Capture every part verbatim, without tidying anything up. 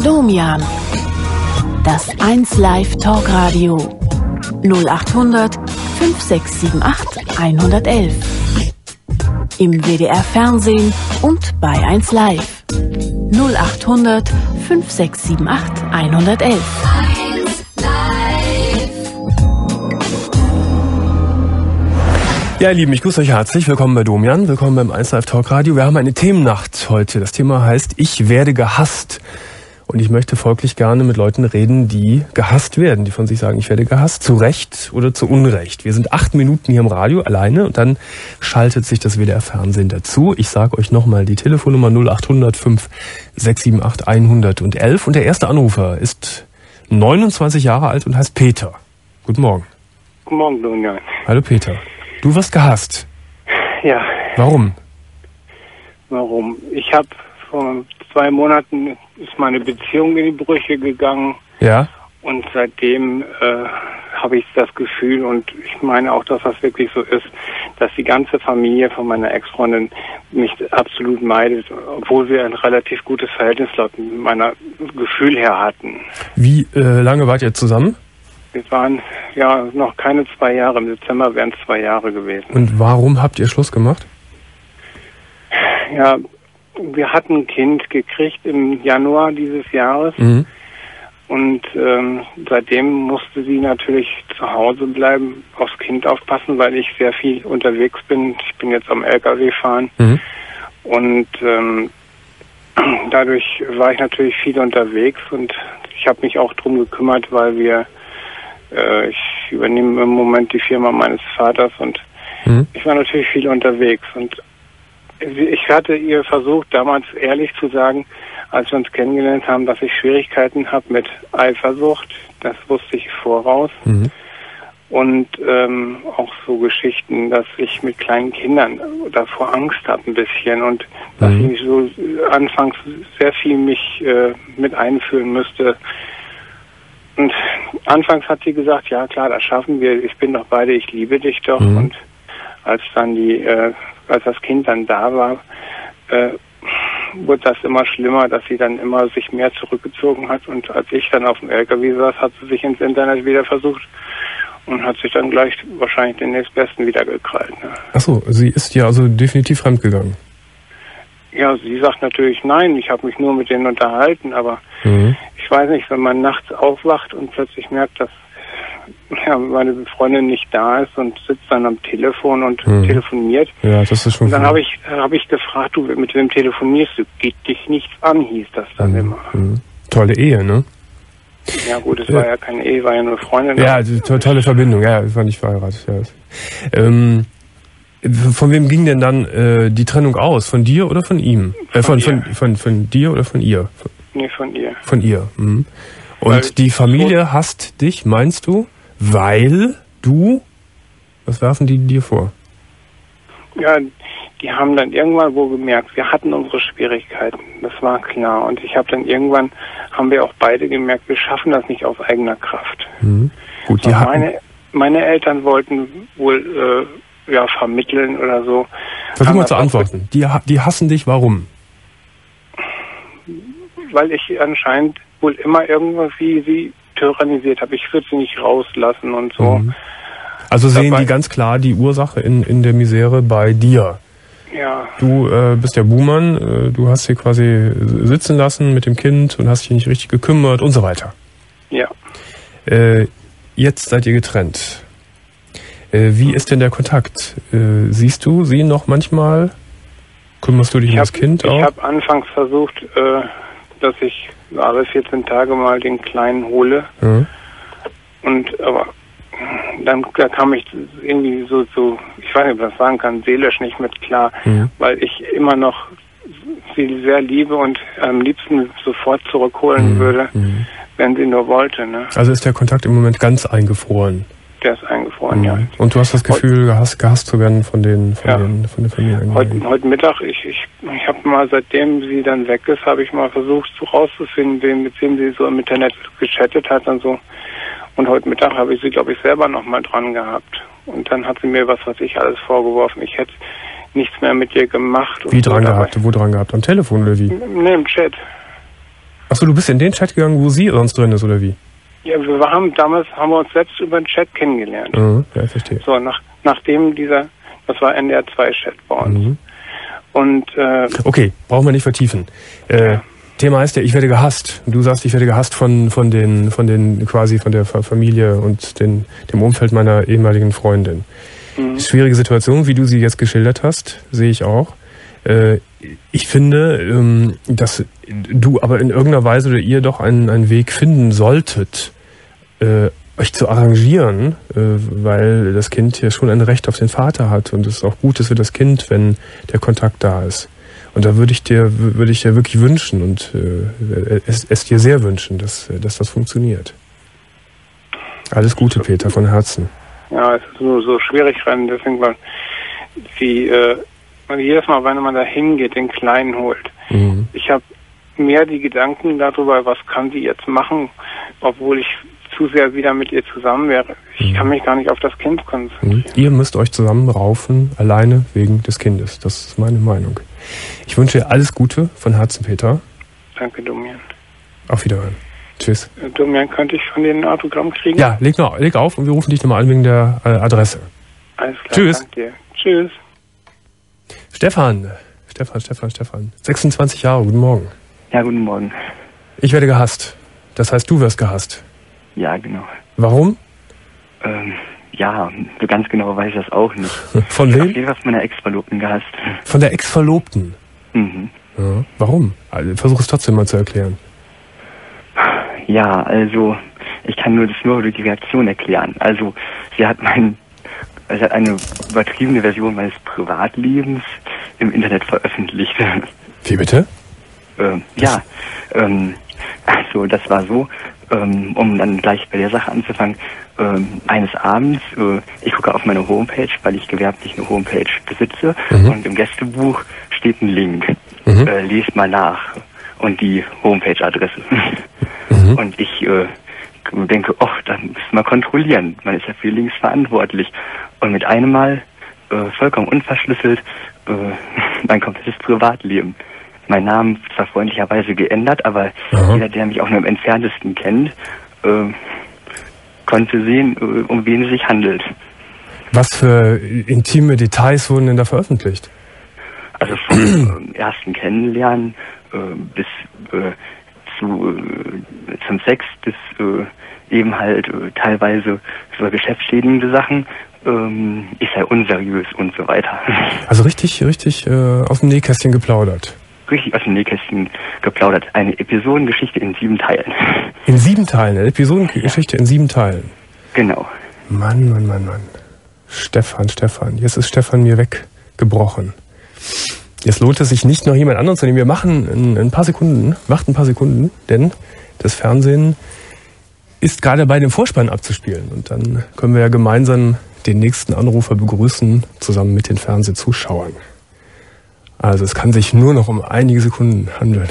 Domian. Das eins Live Talkradio. null achthundert fünf sechs sieben acht hundertelf. Im W D R Fernsehen und bei eins Live. null achthundert fünf sechs sieben acht hundertelf. Ja, ihr Lieben, ich grüße euch herzlich. Willkommen bei Domian, willkommen beim eins Live Talkradio. Wir haben eine Themennacht heute. Das Thema heißt, ich werde gehasst. Und ich möchte folglich gerne mit Leuten reden, die gehasst werden, die von sich sagen, ich werde gehasst, zu Recht oder zu Unrecht. Wir sind acht Minuten hier im Radio alleine und dann schaltet sich das W D R Fernsehen dazu. Ich sage euch nochmal die Telefonnummer null achthundert fünf sechs sieben acht hundertelf. Und der erste Anrufer ist neunundzwanzig Jahre alt und heißt Peter. Guten Morgen. Guten Morgen, Domian. Hallo Peter. Du wirst gehasst. Ja. Warum? Warum? Ich habe vor zwei Monaten ist meine Beziehung in die Brüche gegangen. Ja. Und seitdem äh, habe ich das Gefühl, und ich meine auch, dass das wirklich so ist, dass die ganze Familie von meiner Ex-Freundin mich absolut meidet, obwohl wir ein relativ gutes Verhältnis laut meiner Gefühl her hatten. Wie äh, lange wart ihr zusammen? Wir waren ja noch keine zwei Jahre. Im Dezember wären es zwei Jahre gewesen. Und warum habt ihr Schluss gemacht? Ja, wir hatten ein Kind gekriegt im Januar dieses Jahres. Mhm. Und ähm, seitdem musste sie natürlich zu Hause bleiben, aufs Kind aufpassen, weil ich sehr viel unterwegs bin. Ich bin jetzt am L K W fahren. Mhm. Und ähm, dadurch war ich natürlich viel unterwegs. Und ich habe mich auch drum gekümmert, weil wir Ich übernehme im Moment die Firma meines Vaters und mhm. ich war natürlich viel unterwegs. Und ich hatte ihr versucht, damals ehrlich zu sagen, als wir uns kennengelernt haben, dass ich Schwierigkeiten habe mit Eifersucht. Das wusste ich voraus. Mhm. Und ähm, auch so Geschichten, dass ich mit kleinen Kindern davor Angst habe ein bisschen und mhm. dass ich so anfangs sehr viel mich äh, mit einfühlen müsste. Und anfangs hat sie gesagt, ja klar, das schaffen wir, ich bin doch beide, ich liebe dich doch. Mhm. Und als dann die, äh, als das Kind dann da war, äh, wurde das immer schlimmer, dass sie dann immer sich mehr zurückgezogen hat. Und als ich dann auf dem L K W saß, hat sie sich ins Internet wieder versucht und hat sich dann gleich wahrscheinlich den nächstbesten wieder gekrallt. Ne? Ach so, sie ist ja also definitiv fremdgegangen. Ja, sie sagt natürlich nein, ich habe mich nur mit denen unterhalten, aber mhm. ich weiß nicht, wenn man nachts aufwacht und plötzlich merkt, dass ja, meine Freundin nicht da ist und sitzt dann am Telefon und mhm. telefoniert. Ja, das ist schon. Und dann habe ich, hab ich gefragt, du, mit wem telefonierst du? Geht dich nichts an, hieß das dann mhm. immer. Mhm. Tolle Ehe, ne? Ja gut, es ja. war ja keine Ehe, war ja nur Freundin. Ja, also, to tolle Verbindung, ja, ich war nicht verheiratet. Ja. Ähm, Von wem ging denn dann äh, die Trennung aus? Von dir oder von ihm? Äh, von, von, von, von, von dir oder von ihr? Von, nee, von ihr. Von ihr. Mhm. Und weil die Familie so hasst dich, meinst du, weil du, was werfen die dir vor? Ja, die haben dann irgendwann wohl gemerkt, wir hatten unsere Schwierigkeiten, das war klar. Und ich habe dann irgendwann, haben wir auch beide gemerkt, wir schaffen das nicht aus eigener Kraft. Mhm. Gut, die hatten meine, meine Eltern wollten wohl äh, ja, vermitteln oder so. Versuch mal zu antworten. Die, die hassen dich, warum? Weil ich anscheinend wohl immer irgendwie sie tyrannisiert habe. Ich würde sie nicht rauslassen und so. Mhm. Also sehen Dabei, die ganz klar die Ursache in, in der Misere bei dir. Ja. Du äh, bist der Buhmann, äh, du hast sie quasi sitzen lassen mit dem Kind und hast dich nicht richtig gekümmert und so weiter. Ja. Äh, jetzt seid ihr getrennt. Äh, wie ist denn der Kontakt? Äh, siehst du sie noch manchmal? Kümmerst du dich um das Kind auch? Ich habe anfangs versucht, äh, dass ich alle vierzehn Tage mal den Kleinen hole. Mhm. Und aber dann da kam ich irgendwie so, so, ich weiß nicht, ob ich das sagen kann, seelisch nicht mit klar, mhm. weil ich immer noch sie sehr liebe und am liebsten sofort zurückholen mhm. würde, mhm. wenn sie nur wollte. Ne? Also ist der Kontakt im Moment ganz eingefroren? Der ist eingefroren, mhm. ja. Und du hast das Gefühl, gehasst, gehasst zu werden von den, von ja. den, von der Familie? Heute, heute Mittag, ich, ich, ich habe mal, seitdem sie dann weg ist, habe ich mal versucht, so rauszufinden, wen, mit wem sie so im Internet gechattet hat und so. Und heute Mittag habe ich sie, glaube ich, selber nochmal dran gehabt. Und dann hat sie mir was, was ich alles vorgeworfen. Ich hätte nichts mehr mit ihr gemacht. Wie dran gehabt? Wo dran gehabt? Am Telefon oder wie? Nee, im Chat. Achso, du bist in den Chat gegangen, wo sie sonst drin ist, oder wie? Ja, wir haben damals haben wir uns selbst über den Chat kennengelernt. Mhm, ja, ich verstehe. So, nach, nachdem dieser, das war N D R zwei Chat bei uns. Mhm. Und, äh, okay, brauchen wir nicht vertiefen. Äh, ja. Thema heißt ja, ich werde gehasst. Du sagst, ich werde gehasst von, von den, von den, quasi von der Familie und den, dem Umfeld meiner ehemaligen Freundin. Mhm. Schwierige Situation, wie du sie jetzt geschildert hast, sehe ich auch. Äh, ich finde, ähm, dass du aber in irgendeiner Weise oder ihr doch einen, einen Weg finden solltet, äh, euch zu arrangieren, äh, weil das Kind ja schon ein Recht auf den Vater hat und es ist auch gut ist für das Kind, wenn der Kontakt da ist. Und da würde ich dir, würde ich dir wirklich wünschen und äh, es, es dir sehr wünschen, dass, dass das funktioniert. Alles Gute, Peter, von Herzen. Ja, es ist nur so schwierig rein, deswegen, weil sie, äh, jedes Mal, wenn man da hingeht, den Kleinen holt. Mhm. Ich habe mehr die Gedanken darüber, was kann sie jetzt machen, obwohl ich zu sehr wieder mit ihr zusammen wäre. Ich mhm. kann mich gar nicht auf das Kind konzentrieren. Mhm. Ihr müsst euch zusammenraufen, alleine wegen des Kindes. Das ist meine Meinung. Ich wünsche dir alles Gute von Herzen, Peter. Danke, Domian. Auf Wiederhören. Tschüss. Äh, Domian, könnte ich von denen ein Autogramm kriegen? Ja, leg, noch, leg auf und wir rufen dich nochmal an wegen der äh, Adresse. Alles klar, Tschüss. Danke dir. Tschüss. Stefan. Stefan, Stefan, Stefan. sechsundzwanzig Jahre, guten Morgen. Ja, guten Morgen. Ich werde gehasst. Das heißt, du wirst gehasst. Ja, genau. Warum? Ähm, ja, so ganz genau weiß ich das auch nicht. Von wem? Ich habe von meiner Ex-Verlobten gehasst. Von der Ex-Verlobten? Mhm. Ja, warum? Also, versuch es trotzdem mal zu erklären. Ja, also, ich kann nur das nur durch die Reaktion erklären. Also, sie hat mein, sie hat eine übertriebene Version meines Privatlebens im Internet veröffentlicht. Wie bitte? Ähm, ja, ähm, also, das war so, ähm, um dann gleich bei der Sache anzufangen, ähm, eines Abends, äh, ich gucke auf meine Homepage, weil ich gewerblich eine Homepage besitze, mhm. und im Gästebuch steht ein Link. Mhm. Äh, lest mal nach. Und die Homepage-Adresse. Mhm. Und ich äh, denke, oh, da müssen wir kontrollieren. Man ist ja für Links verantwortlich. Und mit einem Mal, äh, vollkommen unverschlüsselt, äh, mein komplettes Privatleben. Mein Name zwar freundlicherweise geändert, aber aha. jeder, der mich auch nur im Entferntesten kennt, äh, konnte sehen, äh, um wen es sich handelt. Was für intime Details wurden denn da veröffentlicht? Also vom äh, ersten Kennenlernen äh, bis äh, zu, äh, zum Sex, bis äh, eben halt äh, teilweise so geschäftsschädigende Sachen, ähm, ich sei unseriös und so weiter. Also richtig, richtig äh, aus dem Nähkästchen geplaudert. Richtig aus dem Nähkästchen geplaudert. Eine Episodengeschichte in sieben Teilen. In sieben Teilen? Eine Episodengeschichte ja. in sieben Teilen? Genau. Mann, Mann, Mann, Mann. Stefan, Stefan. Jetzt ist Stefan mir weggebrochen. Jetzt lohnt es sich nicht noch jemand anderen zu nehmen. Wir machen in ein paar Sekunden, macht ein paar Sekunden, denn das Fernsehen ist gerade bei dem Vorspann abzuspielen. Und dann können wir ja gemeinsam den nächsten Anrufer begrüßen, zusammen mit den Fernsehzuschauern. Also es kann sich nur noch um einige Sekunden handeln.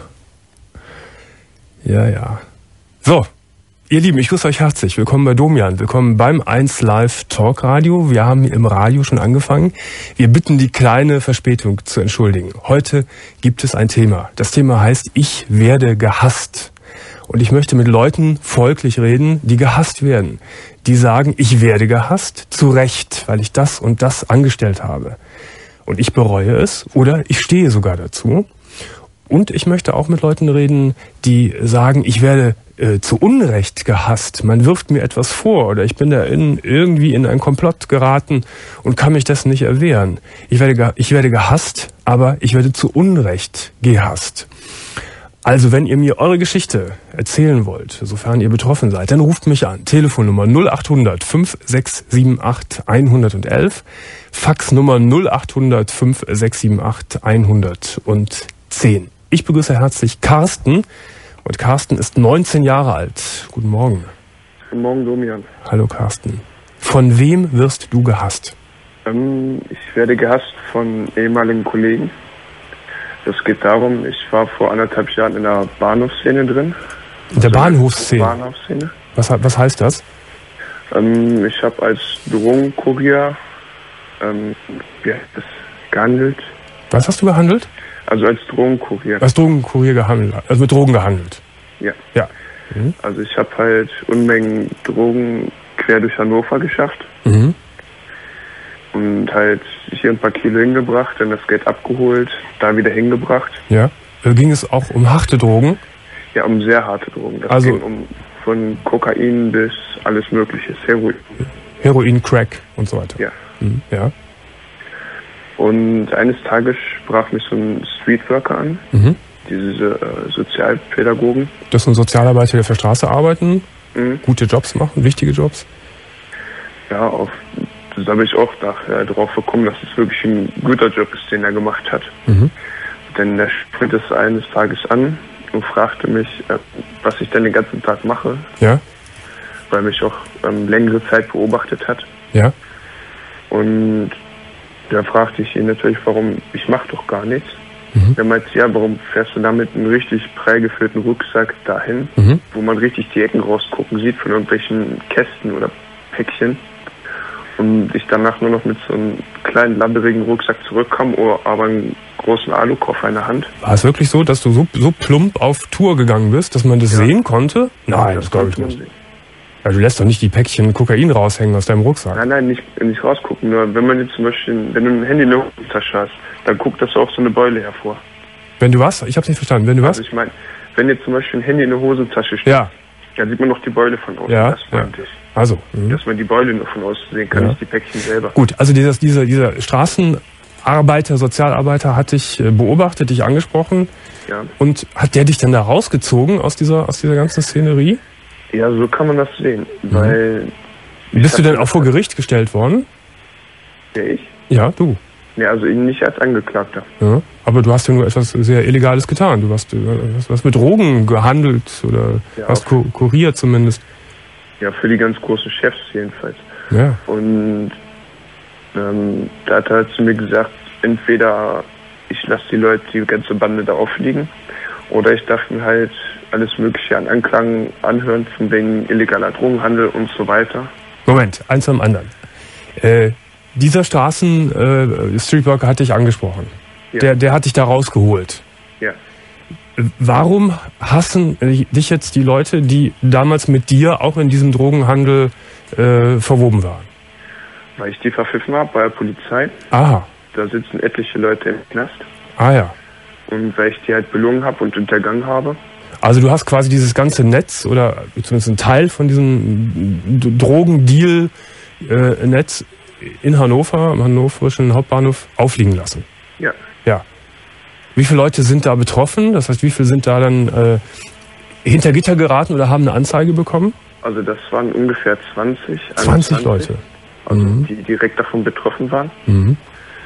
Ja, ja. So, ihr Lieben, ich grüße euch herzlich. Willkommen bei Domian. Willkommen beim eins Live Talk Radio. Wir haben im Radio schon angefangen. Wir bitten die kleine Verspätung zu entschuldigen. Heute gibt es ein Thema. Das Thema heißt, ich werde gehasst. Und ich möchte mit Leuten folglich reden, die gehasst werden. Die sagen, ich werde gehasst, zu Recht, weil ich das und das angestellt habe. Und ich bereue es oder ich stehe sogar dazu. Und ich möchte auch mit Leuten reden, die sagen, ich werde äh, zu Unrecht gehasst. Man wirft mir etwas vor oder ich bin da in, irgendwie in einen Komplott geraten und kann mich dessen nicht erwehren. Ich werde, ich werde gehasst, aber ich werde zu Unrecht gehasst. Also wenn ihr mir eure Geschichte erzählen wollt, sofern ihr betroffen seid, dann ruft mich an. Telefonnummer null acht hundert fünf sechs sieben acht hundertelf, Faxnummer null acht hundert fünf sechs sieben acht hundertzehn. Ich begrüße herzlich Carsten und Carsten ist neunzehn Jahre alt. Guten Morgen. Guten Morgen, Domian. Hallo Carsten. Von wem wirst du gehasst? Ähm, ich werde gehasst von ehemaligen Kollegen. Das geht darum, ich war vor anderthalb Jahren in der Bahnhofsszene drin. In der Bahnhofsszene? Bahnhofsszene. Was, was heißt das? Ähm, ich habe als Drogenkurier ähm, ja, das gehandelt. Was hast du gehandelt? Also als Drogenkurier. Als Drogenkurier gehandelt, also mit Drogen gehandelt. Ja. Ja. Mhm. Also ich habe halt Unmengen Drogen quer durch Hannover geschafft. Mhm. Und halt hier ein paar Kilo hingebracht, dann das Geld abgeholt, da wieder hingebracht. Ja. Da ging es auch um harte Drogen? Ja, um sehr harte Drogen. Das also ging um von Kokain bis alles Mögliche, Heroin. Heroin, Crack und so weiter. Ja. Mhm. Ja. Und eines Tages sprach mich so ein Streetworker an, mhm. diese äh, Sozialpädagogen. Das sind Sozialarbeiter, die auf der Straße arbeiten, mhm. gute Jobs machen, wichtige Jobs. Ja, auf, da habe ich auch nachher drauf gekommen, dass es wirklich ein guter Job ist, den er gemacht hat. Mhm. Denn der spricht es eines Tages an und fragte mich, äh, was ich denn den ganzen Tag mache. Ja. Weil mich auch ähm, längere Zeit beobachtet hat. Ja. Und da fragte ich ihn natürlich, warum, ich mache doch gar nichts. Mhm. Er meinte, ja, warum fährst du damit einen richtig prall gefüllten Rucksack dahin, mhm. wo man richtig die Ecken rausgucken sieht von irgendwelchen Kästen oder Päckchen. Und ich danach nur noch mit so einem kleinen, labberigen Rucksack zurückkam, oder aber einen großen Alukoffer in der Hand. War es wirklich so, dass du so, so plump auf Tour gegangen bist, dass man das ja. sehen konnte? Nein, das, das glaube ich nicht. Ja, du lässt doch nicht die Päckchen Kokain raushängen aus deinem Rucksack. Nein, nein, nicht, nicht rausgucken. Nur wenn man jetzt zum Beispiel, wenn du ein Handy in der Hosentasche hast, dann guckt das auch so eine Beule hervor. Wenn du was? Ich hab's nicht verstanden. Wenn du was? Also ich meine, wenn jetzt zum Beispiel ein Handy in der Hosentasche steht, ja. dann sieht man noch die Beule von außen. Ja, das meinte ja. ich. Also. Mh. Dass man die Beule nur von außen sehen kann, ja. nicht die Päckchen selber. Gut, also dieses, dieser, dieser Straßenarbeiter, Sozialarbeiter hat dich beobachtet, dich angesprochen. Ja. Und hat der dich dann da rausgezogen aus dieser, aus dieser ganzen Szenerie? Ja, so kann man das sehen. Mhm. Weil bist du denn auch vor Gericht gestellt worden? Ja, ich? Ja, du. Ja, also nicht als Angeklagter. Ja, aber du hast ja nur etwas sehr Illegales getan. Du hast, hast, hast mit Drogen gehandelt oder ja, hast kur kuriert zumindest. Ja, für die ganz großen Chefs jedenfalls. Ja. Und ähm, da hat er halt zu mir gesagt, entweder ich lasse die Leute, die ganze Bande da auffliegen, oder ich darf mir halt alles Mögliche an Anklagen anhören, von wegen illegaler Drogenhandel und so weiter. Moment, eins am anderen. Äh, dieser Straßen-Streetworker äh, hat dich angesprochen. Ja. Der, der hat dich da rausgeholt. Ja. Warum hassen dich jetzt die Leute, die damals mit dir auch in diesem Drogenhandel äh, verwoben waren? Weil ich die verpfiffen habe bei der Polizei. Aha. Da sitzen etliche Leute im Knast. Ah ja. Und weil ich die halt belogen habe und untergangen habe. Also du hast quasi dieses ganze Netz oder zumindest einen Teil von diesem Drogendeal-Netz äh, in Hannover, am hannoverischen Hauptbahnhof, auffliegen lassen. Ja. Ja. Wie viele Leute sind da betroffen? Das heißt, wie viele sind da dann äh, hinter Gitter geraten oder haben eine Anzeige bekommen? Also das waren ungefähr zwanzig. zwanzig Leute. Also mhm. die direkt davon betroffen waren. Mhm.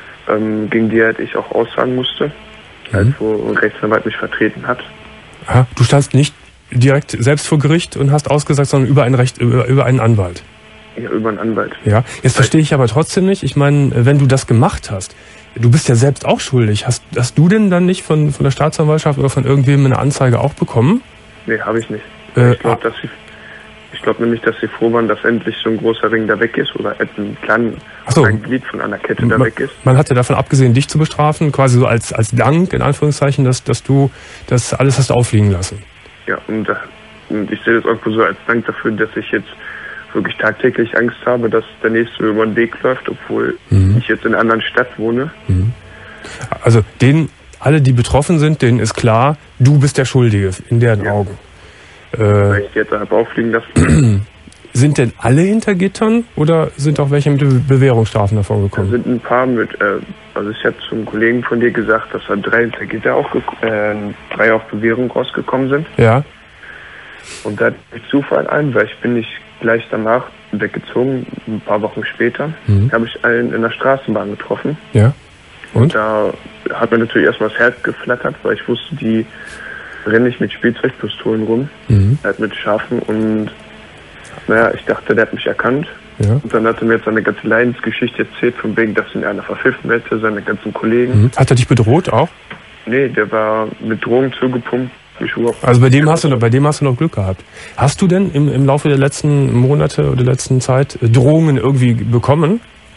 Ähm, gegen die halt ich auch aussagen musste, mhm. als wo ein Rechtsanwalt mich vertreten hat. Aha. Du standst nicht direkt selbst vor Gericht und hast ausgesagt, sondern über einen, Recht, über, über einen Anwalt. Ja, über einen Anwalt. Ja, jetzt verstehe ich aber trotzdem nicht. Ich meine, wenn du das gemacht hast, du bist ja selbst auch schuldig. Hast, hast du denn dann nicht von, von der Staatsanwaltschaft oder von irgendwem eine Anzeige auch bekommen? Nee, habe ich nicht. Äh, ich glaube, dass sie, ich glaube nämlich, dass sie froh waren, dass endlich so ein großer Ring da weg ist oder ein kleines so. ein Glied von einer Kette da man, weg ist. Man hatte davon abgesehen, dich zu bestrafen, quasi so als, als Dank, in Anführungszeichen, dass, dass du das alles hast auffliegen lassen. Ja, und, und ich sehe das irgendwo so als Dank dafür, dass ich jetzt wirklich tagtäglich Angst habe, dass der Nächste über den Weg läuft, obwohl mhm. ich jetzt in einer anderen Stadt wohne. Mhm. Also denen, alle, die betroffen sind, denen ist klar, du bist der Schuldige, in deren ja. Augen. Äh, Weil ich die jetzt habe auffliegen lassen. Sind denn alle hinter Gittern oder sind auch welche mit Bewährungsstrafen davon gekommen? Da sind ein paar mit, äh, also ich habe zum Kollegen von dir gesagt, dass da drei hinter Gitter auch, äh, drei auf Bewährung rausgekommen sind. Ja. Und da hat mich Zufall ein, weil ich bin nicht gleich danach weggezogen, ein paar Wochen später, mhm. habe ich einen in der Straßenbahn getroffen. Ja. Und? Und da hat mir natürlich erstmal das Herz geflattert, weil ich wusste, die rennen nicht mit Spielzeugpistolen rum, mhm. halt mit Schafen und naja, ich dachte, der hat mich erkannt. Ja. Und dann hat er mir jetzt seine ganze Leidensgeschichte erzählt, von wegen, dass ihn einer verpfiffen hätte, seine ganzen Kollegen. Mhm. Hat er dich bedroht auch? Nee, der war mit Drogen zugepumpt. Also bei dem hast du noch, bei dem hast du noch Glück gehabt. Hast du denn im, im Laufe der letzten Monate oder der letzten Zeit Drohungen irgendwie bekommen?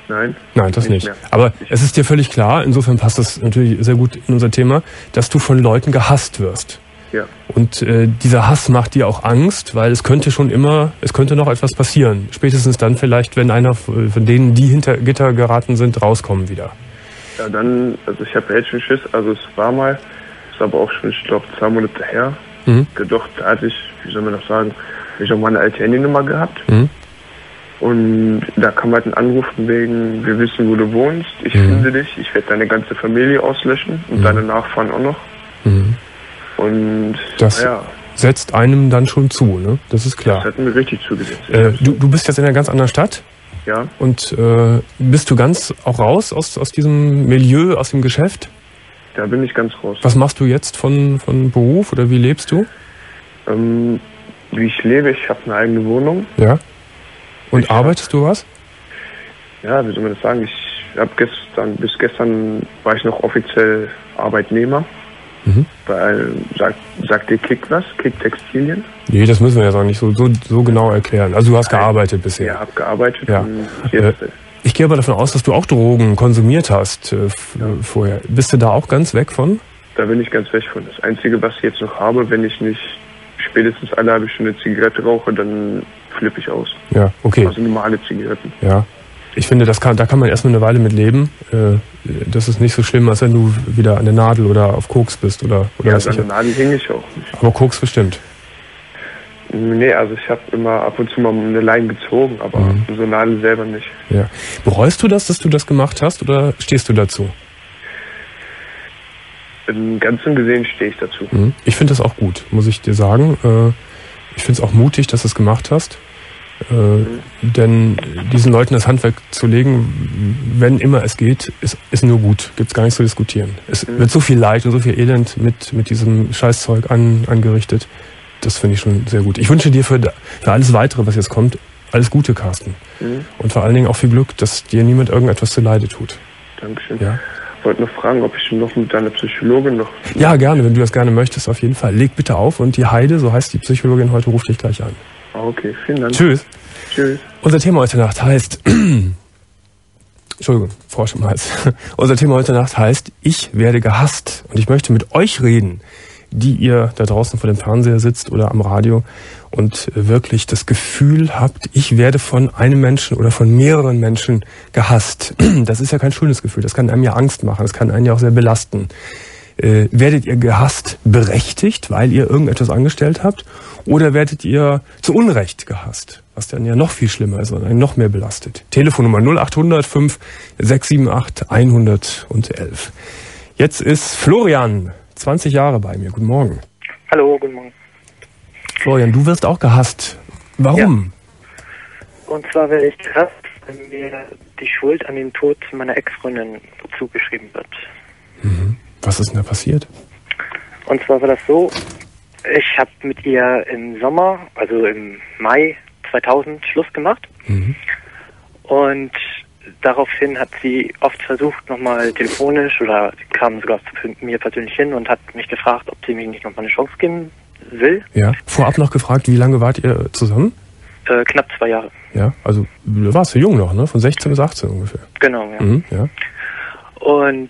Nein. Nein, das nicht. nicht. Aber es ist dir völlig klar, insofern passt das natürlich sehr gut in unser Thema, dass du von Leuten gehasst wirst. Ja. Und äh, dieser Hass macht dir auch Angst, weil es könnte schon immer, es könnte noch etwas passieren. Spätestens dann vielleicht, wenn einer von denen, die hinter Gitter geraten sind, rauskommen wieder. Ja, dann, also ich habe jetzt schon Schiss, also es war mal, ist aber auch schon, ich glaube, zwei Monate her. Mhm. Doch, da hatte ich, wie soll man das sagen, ich habe mal eine alte Handynummer gehabt. Mhm. Und da kam halt ein Anruf von wegen, wir wissen, wo du wohnst, ich Mhm. finde dich, ich werde deine ganze Familie auslöschen und Mhm. deine Nachfahren auch noch. Mhm. Und Das ja, setzt einem dann schon zu, ne? Das ist das klar. hat mir richtig zugesetzt. Äh, du, du bist jetzt in einer ganz anderen Stadt Ja, und äh, bist du ganz auch raus aus, aus diesem Milieu, aus dem Geschäft? da bin ich ganz raus. Was machst du jetzt von, von Beruf oder wie lebst du? Ähm, wie ich lebe, ich habe eine eigene Wohnung. Ja. Und Ich- arbeitest du was? Ja, wie soll man das sagen? Ich habe gestern, bis gestern war ich noch offiziell Arbeitnehmer. Mhm. Weil, sagt, sagt dir Kick was? Kick Textilien? Nee, das müssen wir jetzt auch nicht so, so, so genau erklären. Also du hast gearbeitet bisher. Ja, habe gearbeitet. Ja. Und Äh, jetzt, Ich gehe aber davon aus, dass du auch Drogen konsumiert hast äh, f- Ja. vorher. Bist du da auch ganz weg von? da bin ich ganz weg von. Das Einzige, was ich jetzt noch habe, wenn ich nicht spätestens alle halbe Stunde Zigarette rauche, dann flippe ich aus. Ja, okay. Also normale Zigaretten. Ja. Ich finde, das kann, da kann man erstmal eine Weile mit leben. Äh, das ist nicht so schlimm, als wenn du wieder an der Nadel oder auf Koks bist oder, oder Ja, was an ich. der Nadel hänge ich auch nicht. Aber Koks bestimmt. Nee, also ich habe immer ab und zu mal eine Leine gezogen, aber Mhm. so Nadel selber nicht. Ja. Bereust du das, dass du das gemacht hast oder stehst du dazu? Im Ganzen gesehen stehe ich dazu. Mhm. Ich finde das auch gut, muss ich dir sagen. Äh, ich finde es auch mutig, dass du es gemacht hast. Äh, denn diesen Leuten das Handwerk zu legen, wenn immer es geht, ist, ist nur gut. Gibt es gar nicht zu diskutieren. Es Mhm. wird so viel Leid und so viel Elend mit, mit diesem Scheißzeug an, angerichtet. Das finde ich schon sehr gut. Ich wünsche dir für, für alles Weitere, was jetzt kommt, alles Gute, Carsten. Mhm. Und vor allen Dingen auch viel Glück, dass dir niemand irgendetwas zu Leide tut. Dankeschön. Ja? Wollte noch fragen, ob ich noch mit deiner Psychologin noch... Ja, gerne, wenn du das gerne möchtest, auf jeden Fall. Leg bitte auf und die Heide, so heißt die Psychologin heute, ruft dich gleich an. Ah, okay, vielen Dank. Tschüss. Tschüss. Unser Thema heute Nacht heißt... Entschuldigung, Frosch im Hals. Unser Thema heute Nacht heißt, ich werde gehasst. Und ich möchte mit euch reden, die ihr da draußen vor dem Fernseher sitzt oder am Radio und wirklich das Gefühl habt, ich werde von einem Menschen oder von mehreren Menschen gehasst. Das ist ja kein schönes Gefühl, das kann einem ja Angst machen, das kann einen ja auch sehr belasten. Äh, werdet ihr gehasst berechtigt, weil ihr irgendetwas angestellt habt? Oder werdet ihr zu Unrecht gehasst? Was dann ja noch viel schlimmer ist und einen noch mehr belastet. Telefonnummer null acht hundert fünf sechs sieben acht hundertelf. Jetzt ist Florian, zwanzig Jahre bei mir. Guten Morgen. Hallo, guten Morgen. Florian, du wirst auch gehasst. Warum? Und zwar werde ich gehasst, wenn mir die Schuld an den Tod meiner Ex-Freundin zugeschrieben wird. Mhm. Was ist denn da passiert? Und zwar war das so, ich habe mit ihr im Sommer, also im Mai zweitausend Schluss gemacht. Mhm. Und daraufhin hat sie oft versucht, nochmal telefonisch oder kam sogar zu mir persönlich hin und hat mich gefragt, ob sie mir nicht nochmal eine Chance geben will. Ja. Vorab noch gefragt, wie lange wart ihr zusammen? Äh, knapp zwei Jahre. Ja, also du warst ja jung noch, ne? Von sechzehn bis achtzehn ungefähr. Genau, ja. Mhm, ja. Und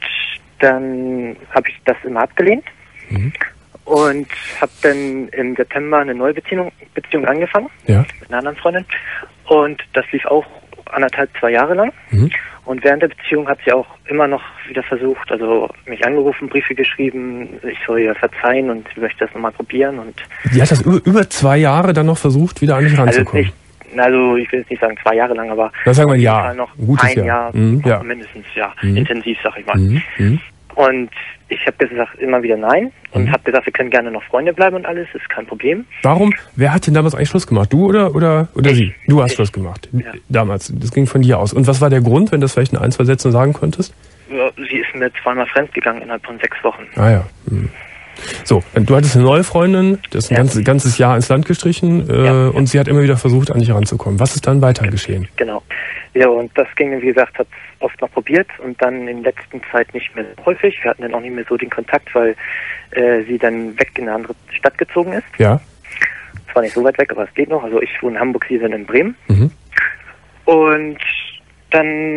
dann habe ich das immer abgelehnt. Mhm. Und habe dann im September eine neue Beziehung, Beziehung angefangen Ja. mit einer anderen Freundin. Und das lief auch anderthalb, zwei Jahre lang. Mhm. Und während der Beziehung hat sie auch immer noch wieder versucht, also mich angerufen, Briefe geschrieben, ich soll ihr verzeihen und sie möchte das nochmal probieren. Und Die hat das über, über zwei Jahre dann noch versucht, wieder an dich also ranzukommen. nicht, also ich will jetzt nicht sagen zwei Jahre lang, aber Na, sagen wir auf ein jeden Jahr. Fall noch Ein gutes ein Jahr. Jahr, Mhm, ja. mindestens, ja, Mhm. intensiv, sag ich mal. Mhm. Mhm. Und ich habe gesagt immer wieder nein und Mhm. habe gesagt, wir können gerne noch Freunde bleiben und alles, ist kein Problem. Warum? Wer hat denn damals eigentlich Schluss gemacht? Du oder oder oder Ich. sie? Du hast Ich. Schluss gemacht. Ja. Damals. Das ging von dir aus. Und was war der Grund, wenn du das vielleicht in ein, zwei Sätzen sagen könntest? Ja, sie ist mir zweimal fremdgegangen innerhalb von sechs Wochen. Ah ja. Hm. So, du hattest eine neue Freundin, das ist ein Ja. ganzes, ganzes Jahr ins Land gestrichen äh, Ja. und sie hat immer wieder versucht, an dich ranzukommen. Was ist dann weiter geschehen? Genau. Ja, und das ging, wie gesagt, hat oft noch probiert und dann in der letzten Zeit nicht mehr so häufig. Wir hatten dann auch nicht mehr so den Kontakt, weil äh, sie dann weg in eine andere Stadt gezogen ist. Ja? Zwar nicht so weit weg, aber es geht noch. Also ich wohne in Hamburg, sie sind in Bremen. Mhm. Und dann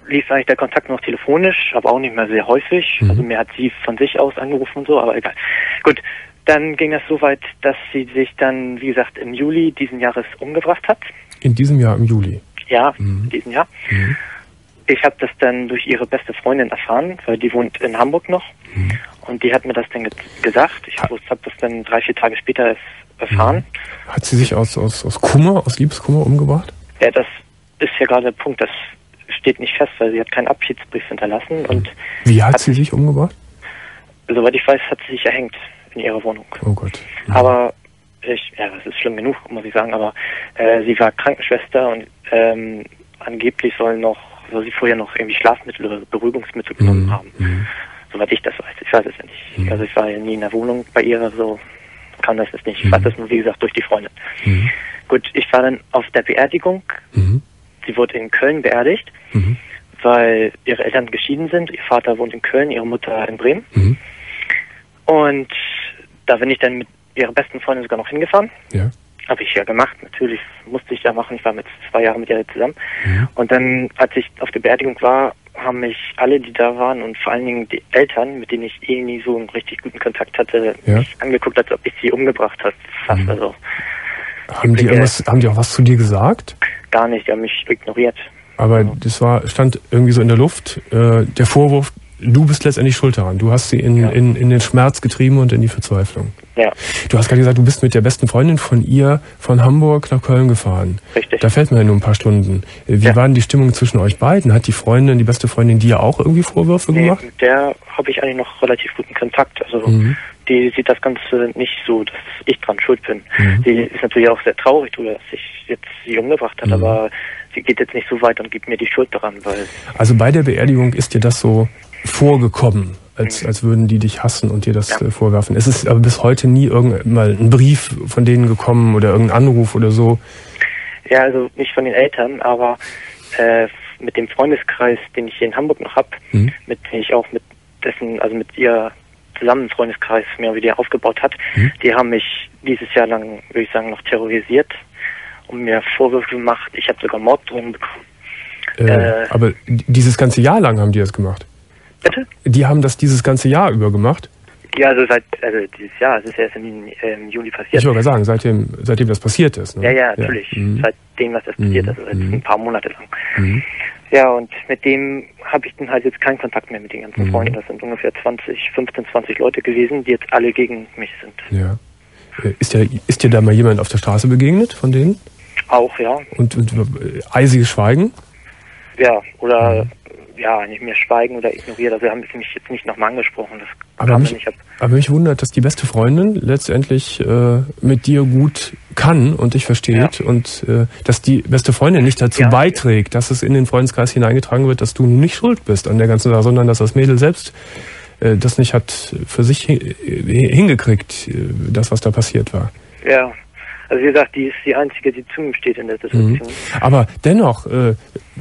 lief eigentlich der Kontakt noch telefonisch, aber auch nicht mehr sehr häufig. Mhm. Also mir hat sie von sich aus angerufen und so, aber egal. Gut, dann ging das so weit, dass sie sich dann, wie gesagt, im Juli diesen Jahres umgebracht hat. In diesem Jahr im Juli? Ja, mhm. in diesem Jahr. Mhm. Ich habe das dann durch ihre beste Freundin erfahren, weil die wohnt in Hamburg noch. Mhm. Und die hat mir das dann ge- gesagt. Ich habe das dann drei, vier Tage später erst erfahren. Mhm. Hat sie sich aus, aus, aus Kummer, aus Liebeskummer umgebracht? Ja, das ist ja gerade der Punkt, das steht nicht fest, weil sie hat keinen Abschiedsbrief hinterlassen. Und wie hat, hat sie sich umgebracht? Soweit ich weiß, hat sie sich erhängt in ihrer Wohnung. Oh Gott. Ja. Aber ich, ja, das ist schlimm genug, muss ich sagen, aber äh, sie war Krankenschwester und ähm, angeblich soll noch, soll sie vorher noch irgendwie Schlafmittel oder Beruhigungsmittel genommen mhm. haben. Mhm. Soweit ich das weiß. Ich weiß es ja nicht. Mhm. Also ich war ja nie in der Wohnung bei ihr, so kann das jetzt nicht. Ich mhm. weiß das nur, wie gesagt, durch die Freundin. Mhm. Gut, ich war dann auf der Beerdigung. Mhm. Sie wurde in Köln beerdigt, mhm. weil ihre Eltern geschieden sind. Ihr Vater wohnt in Köln, ihre Mutter in Bremen. Mhm. Und da bin ich dann mit ihrer besten Freundin sogar noch hingefahren. Ja. Habe ich ja gemacht. Natürlich musste ich ja machen. Ich war mit zwei Jahren mit ihr zusammen. Mhm. Und dann, als ich auf der Beerdigung war, haben mich alle, die da waren und vor allen Dingen die Eltern, mit denen ich eh nie so einen richtig guten Kontakt hatte, ja. mich angeguckt, als ob ich sie umgebracht habe. Fast mhm. also. Haben die, irgendwas, haben die auch was zu dir gesagt? Gar nicht, die haben mich ignoriert. Aber ja. das war, stand irgendwie so in der Luft, äh, der Vorwurf, du bist letztendlich schuld daran. Du hast sie in, ja. in, in den Schmerz getrieben und in die Verzweiflung. Ja. Du hast gerade gesagt, du bist mit der besten Freundin von ihr von Hamburg nach Köln gefahren. Richtig. Da fällt mir ja nur ein paar Stunden. Wie ja. war denn die Stimmung zwischen euch beiden? Hat die Freundin, die beste Freundin, dir auch irgendwie Vorwürfe nee, gemacht? Mit der habe ich eigentlich noch relativ guten Kontakt. Also mhm. die sieht das Ganze nicht so, dass ich dran schuld bin. Mhm. Sie ist natürlich auch sehr traurig darüber, dass ich jetzt sie umgebracht hat, mhm. aber sie geht jetzt nicht so weit und gibt mir die Schuld daran, weil... Also bei der Beerdigung ist dir das so vorgekommen, als, mhm. als würden die dich hassen und dir das ja. äh, vorwerfen. Es ist aber bis heute nie irgendwann ein Brief von denen gekommen oder irgendein Anruf oder so? Ja, also nicht von den Eltern, aber äh, mit dem Freundeskreis, den ich hier in Hamburg noch habe, mhm. mit dem ich auch mit dessen, also mit ihr zusammen einen Freundeskreis mehr oder weniger aufgebaut hat, mhm. die haben mich dieses Jahr lang, würde ich sagen, noch terrorisiert und mir Vorwürfe gemacht. Ich habe sogar Morddrohungen bekommen. Äh, äh, aber dieses ganze Jahr lang haben die das gemacht? Bitte? Die haben das dieses ganze Jahr über gemacht? Ja, also seit also dieses Jahr, es ist ja erst im, im Juli passiert. Ich wollte sagen, seitdem, seitdem das passiert ist. Ne? Ja, ja, natürlich. Ja. Mhm. Seitdem, was das passiert mhm. ist, also mhm. ein paar Monate lang. Mhm. Ja, und mit dem habe ich dann halt jetzt keinen Kontakt mehr mit den ganzen mhm. Freunden. Das sind ungefähr zwanzig, fünfzehn, zwanzig Leute gewesen, die jetzt alle gegen mich sind. Ja. Ist dir, ist dir da mal jemand auf der Straße begegnet von denen? Auch, ja. Und, und äh, eisiges Schweigen? Ja, oder... Mhm. ja, nicht mehr schweigen oder ignoriert. Also haben sie mich jetzt nicht nochmal angesprochen. Das aber, mich, nicht ab. aber mich wundert, dass die beste Freundin letztendlich äh, mit dir gut kann und dich versteht ja. und äh, dass die beste Freundin nicht dazu ja. beiträgt, dass es in den Freundeskreis hineingetragen wird, dass du nicht schuld bist an der ganzen Sache, sondern dass das Mädel selbst äh, das nicht hat für sich hin, hingekriegt, äh, das, was da passiert war. Ja. Also wie gesagt, die ist die Einzige, die zu mir steht in der Situation. Mhm. Aber dennoch... Äh,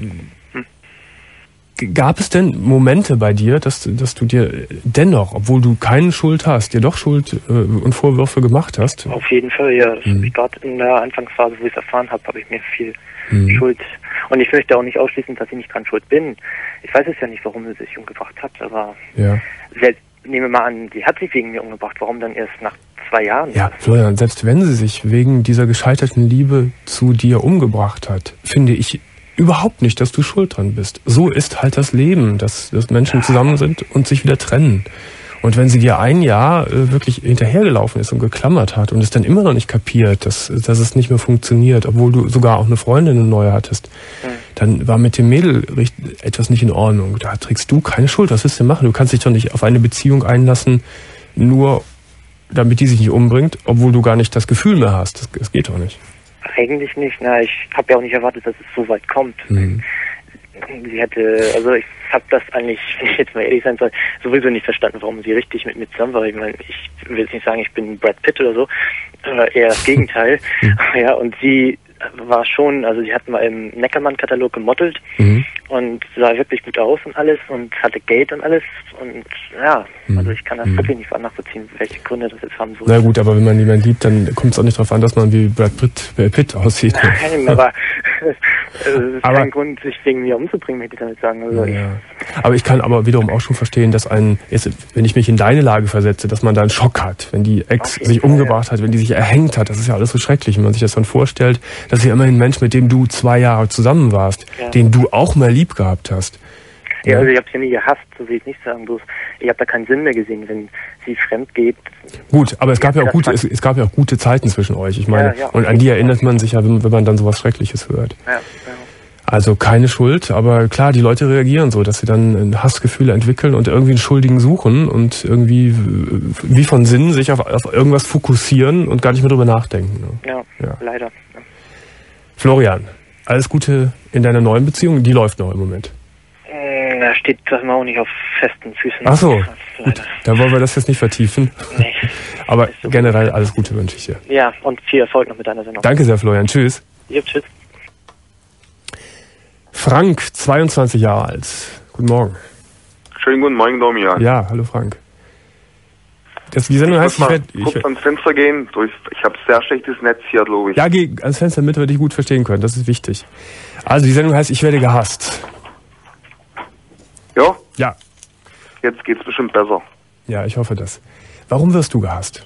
Gab es denn Momente bei dir, dass, dass du dir dennoch, obwohl du keine Schuld hast, dir doch Schuld äh, und Vorwürfe gemacht hast? Auf jeden Fall, ja. Das mhm. habe ich gerade in der Anfangsphase, wo ich es erfahren habe, habe ich mir viel mhm. Schuld. Und ich möchte auch nicht ausschließen, dass ich nicht dran schuld bin. Ich weiß es ja nicht, warum sie sich umgebracht hat, aber ja. selbst, nehme mal an, sie hat sich wegen mir umgebracht. Warum dann erst nach zwei Jahren? Ja, Florian, selbst wenn sie sich wegen dieser gescheiterten Liebe zu dir umgebracht hat, finde ich überhaupt nicht, dass du schuld dran bist. So ist halt das Leben, dass, dass Menschen zusammen sind und sich wieder trennen. Und wenn sie dir ein Jahr äh, wirklich hinterhergelaufen ist und geklammert hat und es dann immer noch nicht kapiert, dass, dass es nicht mehr funktioniert, obwohl du sogar auch eine Freundin eine neue hattest, mhm. dann war mit dem Mädel etwas nicht in Ordnung. Da trägst du keine Schuld. Was willst du denn machen? Du kannst dich doch nicht auf eine Beziehung einlassen, nur damit die sich nicht umbringt, obwohl du gar nicht das Gefühl mehr hast. Das, das geht doch nicht. Eigentlich nicht, na, ich habe ja auch nicht erwartet, dass es so weit kommt. Mhm. Sie hätte, also ich habe das eigentlich, wenn ich jetzt mal ehrlich sein soll, sowieso nicht verstanden, warum sie richtig mit mir zusammen war. Ich meine, ich will jetzt nicht sagen, ich bin Brad Pitt oder so, äh, eher das Gegenteil. Mhm. Ja, und sie war schon, also sie hat mal im Neckermann-Katalog gemodelt mhm. und sah wirklich gut aus und alles und hatte Geld und alles und ja, mhm. also ich kann das mhm. wirklich nicht nachvollziehen, welche Gründe das jetzt haben soll. Na gut, aber wenn man jemanden liebt, dann kommt es auch nicht darauf an, dass man wie Brad Pitt, Pitt aussieht. Nein, aber Also es ist aber, kein Grund, sich wegen mir umzubringen, möchte ich damit sagen. Also ja. Aber ich kann aber wiederum auch schon verstehen, dass ein, jetzt, wenn ich mich in deine Lage versetze, dass man da einen Schock hat, wenn die Ex okay, sich umgebracht ja. hat, wenn die sich erhängt hat. Das ist ja alles so schrecklich, wenn man sich das dann vorstellt, dass ja immerhin ein Mensch, mit dem du zwei Jahre zusammen warst, ja. den du auch mal lieb gehabt hast. Ja, also ich habe sie nie gehasst, so will ich nicht sagen. Bloß ich habe da keinen Sinn mehr gesehen, wenn sie fremd geht. Gut, aber es gab ja auch gute, es, es gab ja auch gute Zeiten zwischen euch. Ich meine, ja, ja, und an die erinnert man sich ja, wenn, wenn man dann sowas Schreckliches hört. Ja, ja. Also keine Schuld, aber klar, die Leute reagieren so, dass sie dann Hassgefühle entwickeln und irgendwie einen Schuldigen suchen und irgendwie wie von Sinnen sich auf, auf irgendwas fokussieren und gar nicht mehr drüber nachdenken. Ja, ja. leider. Ja. Florian, alles Gute in deiner neuen Beziehung, die läuft noch im Moment. Da steht das mal auch nicht auf festen Füßen. Ach so, gut, dann wollen wir das jetzt nicht vertiefen. Nee. Aber so generell gut. Alles Gute wünsche ich dir. Ja, und viel Erfolg noch mit deiner Sendung. Danke sehr, Florian. Tschüss. Ja, tschüss. Frank, zweiundzwanzig Jahre alt. Guten Morgen. Schönen guten Morgen, Domian. Ja, hallo Frank. Das, die Sendung ich heißt, muss ich werde... kurz ich, ans Fenster gehen. Durch, ich habe sehr schlechtes Netz hier, glaube ich. Ja, geh ans Fenster, damit wir dich gut verstehen können. Das ist wichtig. Also, die Sendung heißt, ich werde gehasst. Ja? Ja. Jetzt geht's bestimmt besser. Ja, ich hoffe das. Warum wirst du gehasst?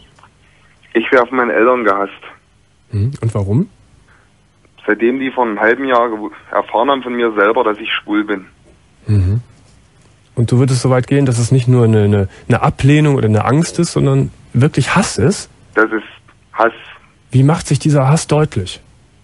Ich werde von meinen Eltern gehasst. Hm, und warum? Seitdem die vor einem halben Jahr erfahren haben von mir selber, dass ich schwul bin. Mhm. Und du würdest so weit gehen, dass es nicht nur eine, eine, eine Ablehnung oder eine Angst ist, sondern wirklich Hass ist? Das ist Hass. Wie macht sich dieser Hass deutlich?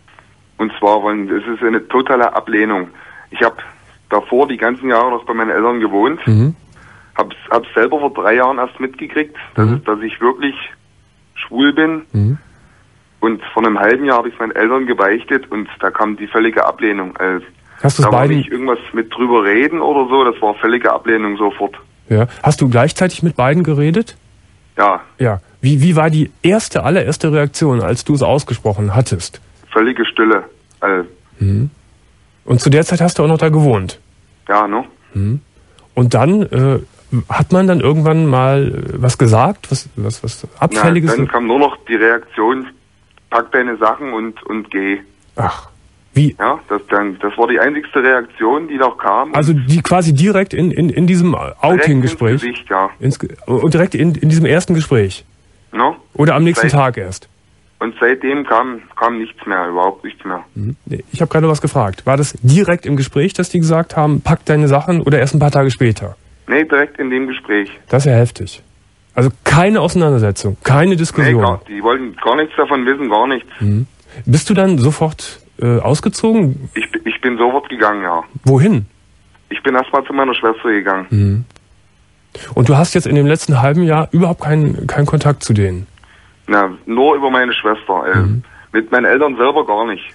Und zwar, weil es ist eine totale Ablehnung. Ich habe davor die ganzen Jahre noch bei meinen Eltern gewohnt. Mhm. Hab's, hab's selber vor drei Jahren erst mitgekriegt, dass, mhm. es, dass ich wirklich schwul bin. Mhm. Und vor einem halben Jahr habe ich es meinen Eltern gebeichtet und da kam die völlige Ablehnung. Also, Hast da war beiden? nicht irgendwas mit drüber reden oder so, das war völlige Ablehnung sofort. Ja. Hast du gleichzeitig mit beiden geredet? Ja. Ja. Wie, wie war die erste, allererste Reaktion, als du es ausgesprochen hattest? Völlige Stille. Also, mhm. Und zu der Zeit hast du auch noch da gewohnt? Ja, ne? Mhm. Und dann, äh, hat man dann irgendwann mal was gesagt, was, was, was Abfälliges? Ja, dann kam nur noch die Reaktion, pack deine Sachen und, und geh. Ach, wie? Ja, das, dann, das war die einzigste Reaktion, die noch kam. Also die quasi direkt in, in, in diesem Outing-Gespräch? Ins Gesicht, ja. Ins, und direkt in, in diesem ersten Gespräch? No? Oder am nächsten Seit, Tag erst? Und seitdem kam, kam nichts mehr, überhaupt nichts mehr. Mhm. Ich habe gerade was gefragt. War das direkt im Gespräch, dass die gesagt haben, pack deine Sachen, oder erst ein paar Tage später? Nee, direkt in dem Gespräch. Das ist ja heftig. Also keine Auseinandersetzung, keine Diskussion. Nee, gar, die wollten gar nichts davon wissen, gar nichts. Mhm. Bist du dann sofort äh, ausgezogen? Ich, ich bin sofort gegangen, ja. Wohin? Ich bin erstmal zu meiner Schwester gegangen. Mhm. Und du hast jetzt in dem letzten halben Jahr überhaupt keinen keinen Kontakt zu denen? Na, nur über meine Schwester. Äh, mhm. Mit meinen Eltern selber gar nicht.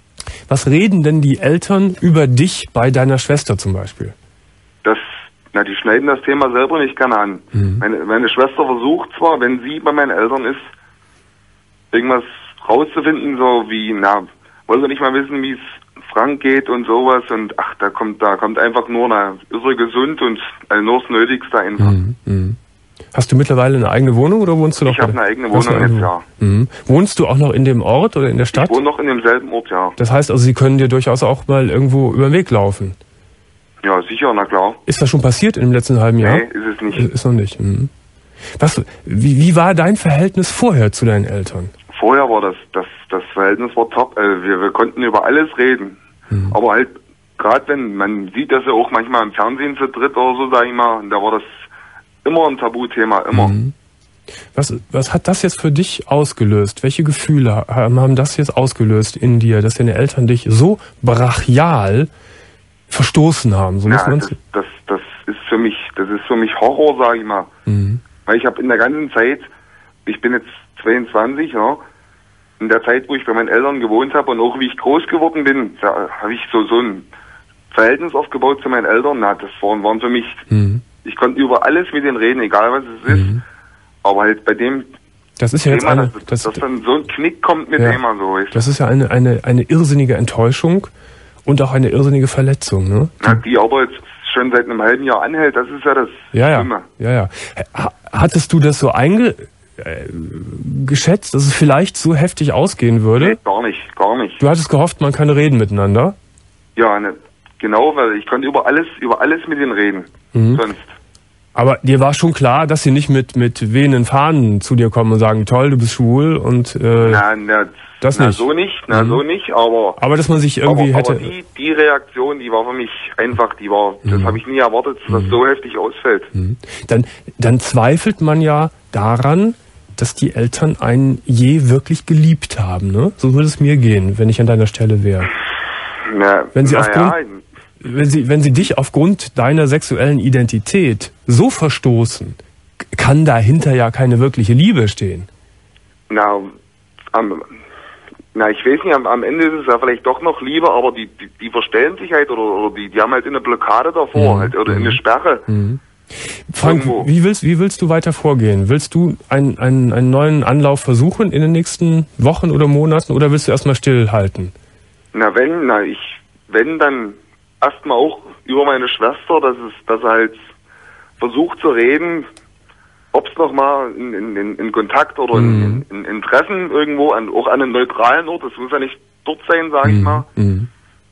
Was reden denn die Eltern über dich bei deiner Schwester zum Beispiel? Das, na, die schneiden das Thema selber nicht gerne an. Mhm. Meine, meine Schwester versucht zwar, wenn sie bei meinen Eltern ist, irgendwas rauszufinden, so wie, na, wollen sie nicht mal wissen, wie es Frank geht und sowas, und ach, da kommt, da kommt einfach nur, na, ist er gesund und also nur das Nötigste einfach. Mhm. Mhm. Hast du mittlerweile eine eigene Wohnung oder wohnst du noch? Ich habe eine eigene Wohnung eine jetzt, ja. Mhm. Wohnst du auch noch in dem Ort oder in der Stadt? Ich wohne noch in demselben Ort, ja. Das heißt also, sie können dir durchaus auch mal irgendwo über den Weg laufen? Ja, sicher, na klar. Ist das schon passiert in dem letzten halben Jahr? Nee, ist es nicht. Ist, ist noch nicht. Mhm. Was, wie, wie war dein Verhältnis vorher zu deinen Eltern? Vorher war das, das, das Verhältnis war top. Also wir, wir konnten über alles reden. Mhm. Aber halt, gerade wenn, man sieht das ja auch manchmal im Fernsehen zu dritt oder so, sag ich mal, da war das immer ein Tabuthema, immer. Mhm. Was, was hat das jetzt für dich ausgelöst? Welche Gefühle haben das jetzt ausgelöst in dir, dass deine Eltern dich so brachial verstoßen haben? So ja, muss man's das, das, das ist für mich, das ist für mich Horror, sag ich mal. Mhm. Weil ich habe in der ganzen Zeit, ich bin jetzt zweiundzwanzig, ja, in der Zeit, wo ich bei meinen Eltern gewohnt habe und auch wie ich groß geworden bin, da habe ich so so ein Verhältnis aufgebaut zu meinen Eltern. Na, das waren, waren für mich, mhm. ich konnte über alles mit denen reden, egal was es ist. Mhm. Aber halt bei dem das ist ja Thema, jetzt eine, dass, das, dass dann so ein Knick kommt mit ja, dem man so ist. Das ist ja eine, eine, eine irrsinnige Enttäuschung und auch eine irrsinnige Verletzung, ne? Na, die aber jetzt schon seit einem halben Jahr anhält, das ist ja das ja, Schlimme. Ja, ja. Hattest du das so einge, äh, geschätzt, dass es vielleicht so heftig ausgehen würde? Nee, gar nicht, gar nicht. Du hattest gehofft, man kann reden miteinander? Ja, ne, genau, weil ich konnte über alles, über alles mit ihnen reden. Mhm. Sonst. Aber dir war schon klar, dass sie nicht mit, mit wehenden Fahnen zu dir kommen und sagen, toll, du bist schwul und äh, na, na, das na, nicht. so nicht, na, mhm. so nicht, aber... Aber dass man sich irgendwie aber, hätte... Aber die, die Reaktion, die war für mich einfach, die war, mhm. das habe ich nie erwartet, dass mhm. das so heftig ausfällt. Mhm. Dann, dann zweifelt man ja daran, dass die Eltern einen je wirklich geliebt haben, ne? So würde es mir gehen, wenn ich an deiner Stelle wäre. Na, wenn sie na aufgrund... Ja, Wenn sie, wenn sie dich aufgrund deiner sexuellen Identität so verstoßen, kann dahinter ja keine wirkliche Liebe stehen. Na, am, na ich weiß nicht, am, am Ende ist es ja vielleicht doch noch Liebe, aber die, die, die verstellen sich halt oder, oder die, die haben halt eine Blockade davor, mhm. halt, oder eine Sperre. Mhm. Frank, wie willst, wie willst du weiter vorgehen? Willst du einen, einen, einen neuen Anlauf versuchen in den nächsten Wochen oder Monaten oder willst du erstmal stillhalten? Na wenn, na ich, wenn dann erstmal auch über meine Schwester, dass es, dass er halt versucht zu reden, ob es nochmal in, in, in Kontakt oder mhm. in, in, in Treffen irgendwo, an, auch an einem neutralen Ort, das muss ja nicht dort sein, sage mhm. ich mal. Mhm.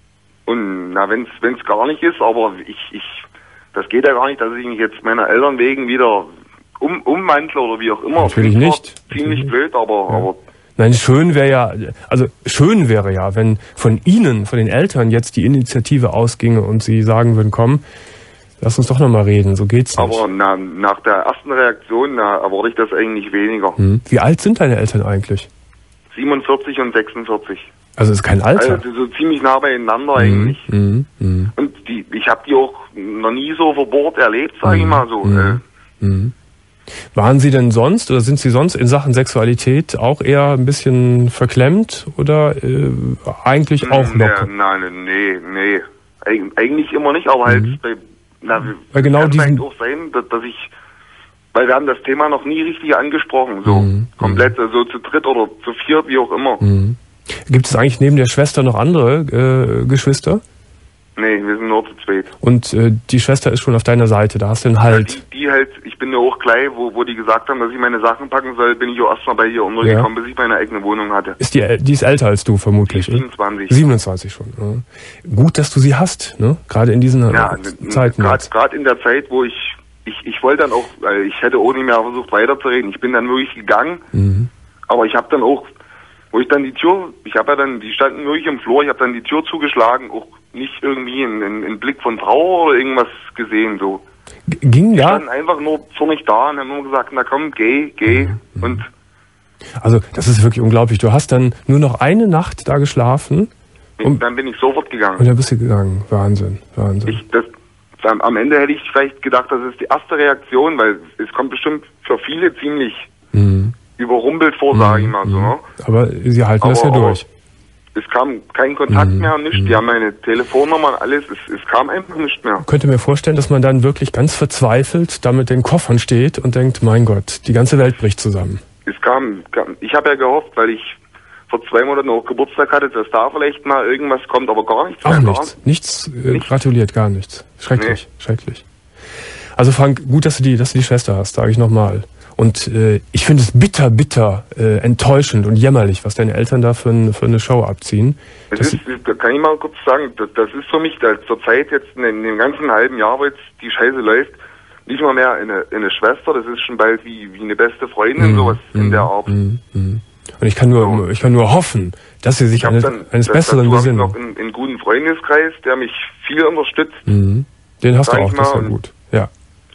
Und na, wenn es gar nicht ist, aber ich, ich, das geht ja gar nicht, dass ich mich jetzt meiner Eltern wegen wieder um, umwandle oder wie auch immer. Natürlich nicht. Ziemlich Natürlich. blöd, aber, ja. aber Nein, schön wäre ja, also schön wäre ja, wenn von Ihnen, von den Eltern jetzt die Initiative ausginge und Sie sagen würden, komm, lass uns doch nochmal reden, so geht's nicht. Aber na, nach der ersten Reaktion na, erwarte ich das eigentlich weniger. Hm. Wie alt sind deine Eltern eigentlich? siebenundvierzig und sechsundvierzig. Also ist kein Alter? Also so ziemlich nah beieinander mhm. eigentlich. Mhm. Mhm. Und die, ich habe die auch noch nie so verbohrt erlebt, sage ich mal so. Mhm. Äh, mhm. Waren Sie denn sonst oder sind Sie sonst in Sachen Sexualität auch eher ein bisschen verklemmt oder äh, eigentlich auch locker? Nein, nee, nee. Eig eigentlich immer nicht, aber halt mhm. bei, na, weil genau kann diesen vielleicht auch sein, dass, dass ich, weil wir haben das Thema noch nie richtig angesprochen, so mhm. komplett, so zu dritt oder zu viert, wie auch immer. Mhm. Gibt es eigentlich neben der Schwester noch andere äh, Geschwister? Nee, wir sind nur zu zweit. Und äh, die Schwester ist schon auf deiner Seite, da hast du einen Halt. Ja, die, die halt, ich bin ja auch gleich, wo, wo die gesagt haben, dass ich meine Sachen packen soll, bin ich auch erstmal bei ihr untergekommen, ja. bis ich meine eigene Wohnung hatte. Ist die, die ist älter als du vermutlich? Die ist siebenundzwanzig. siebenundzwanzig schon. Ja. Gut, dass du sie hast, ne? Gerade in diesen ja, Zeiten. Gerade in der Zeit, wo ich, ich, ich wollte dann auch, weil ich hätte auch nicht mehr versucht weiterzureden. Ich bin dann wirklich gegangen, mhm. aber ich habe dann auch, wo ich dann die Tür, ich habe ja dann, die standen wirklich im Flur, ich habe dann die Tür zugeschlagen, auch nicht irgendwie einen, einen Blick von Trauer oder irgendwas gesehen, so. Ging da? Ja? Die standen einfach nur zornig da und haben nur gesagt, na komm, geh, geh, mhm. und. Also, das ist wirklich unglaublich. Du hast dann nur noch eine Nacht da geschlafen. Und dann bin ich sofort gegangen. Und dann bist du gegangen. Wahnsinn, Wahnsinn. Ich, das, am Ende hätte ich vielleicht gedacht, das ist die erste Reaktion, weil es kommt bestimmt für viele ziemlich mhm. überrumpelt vor, mhm. sage ich mal so. Ne? Aber sie halten aber, das ja durch. Es kam kein Kontakt mhm. mehr, nichts. Die haben meine Telefonnummer und alles. Es, es kam einfach nicht mehr. Ich könnte mir vorstellen, dass man dann wirklich ganz verzweifelt da mit den Koffern steht und denkt, mein Gott, die ganze Welt bricht zusammen. Es kam, kam ich habe ja gehofft, weil ich vor zwei Monaten auch Geburtstag hatte, dass da vielleicht mal irgendwas kommt, aber gar nichts. Auch nichts. Nichts, äh, nichts gratuliert, gar nichts. Schrecklich, nee. schrecklich. Also Frank, gut, dass du die, dass du die Schwester hast, sage ich nochmal. Und äh, ich finde es bitter, bitter äh, enttäuschend und jämmerlich, was deine Eltern da für, ein, für eine Show abziehen. Das ist, kann ich mal kurz sagen, das, das ist für mich da, zur Zeit jetzt in, in dem ganzen halben Jahr, wo jetzt die Scheiße läuft, nicht mal mehr eine, eine Schwester, das ist schon bald wie, wie eine beste Freundin, mm, sowas mm, in der Art. Mm, mm. Und ich kann nur, ich kann nur hoffen, dass sie sich eines, dann, eines das, Besseren besinnen. Ich habe noch einen, einen guten Freundeskreis, der mich viel unterstützt. Mm. Den hast du auch, das ist ja gut. Ja.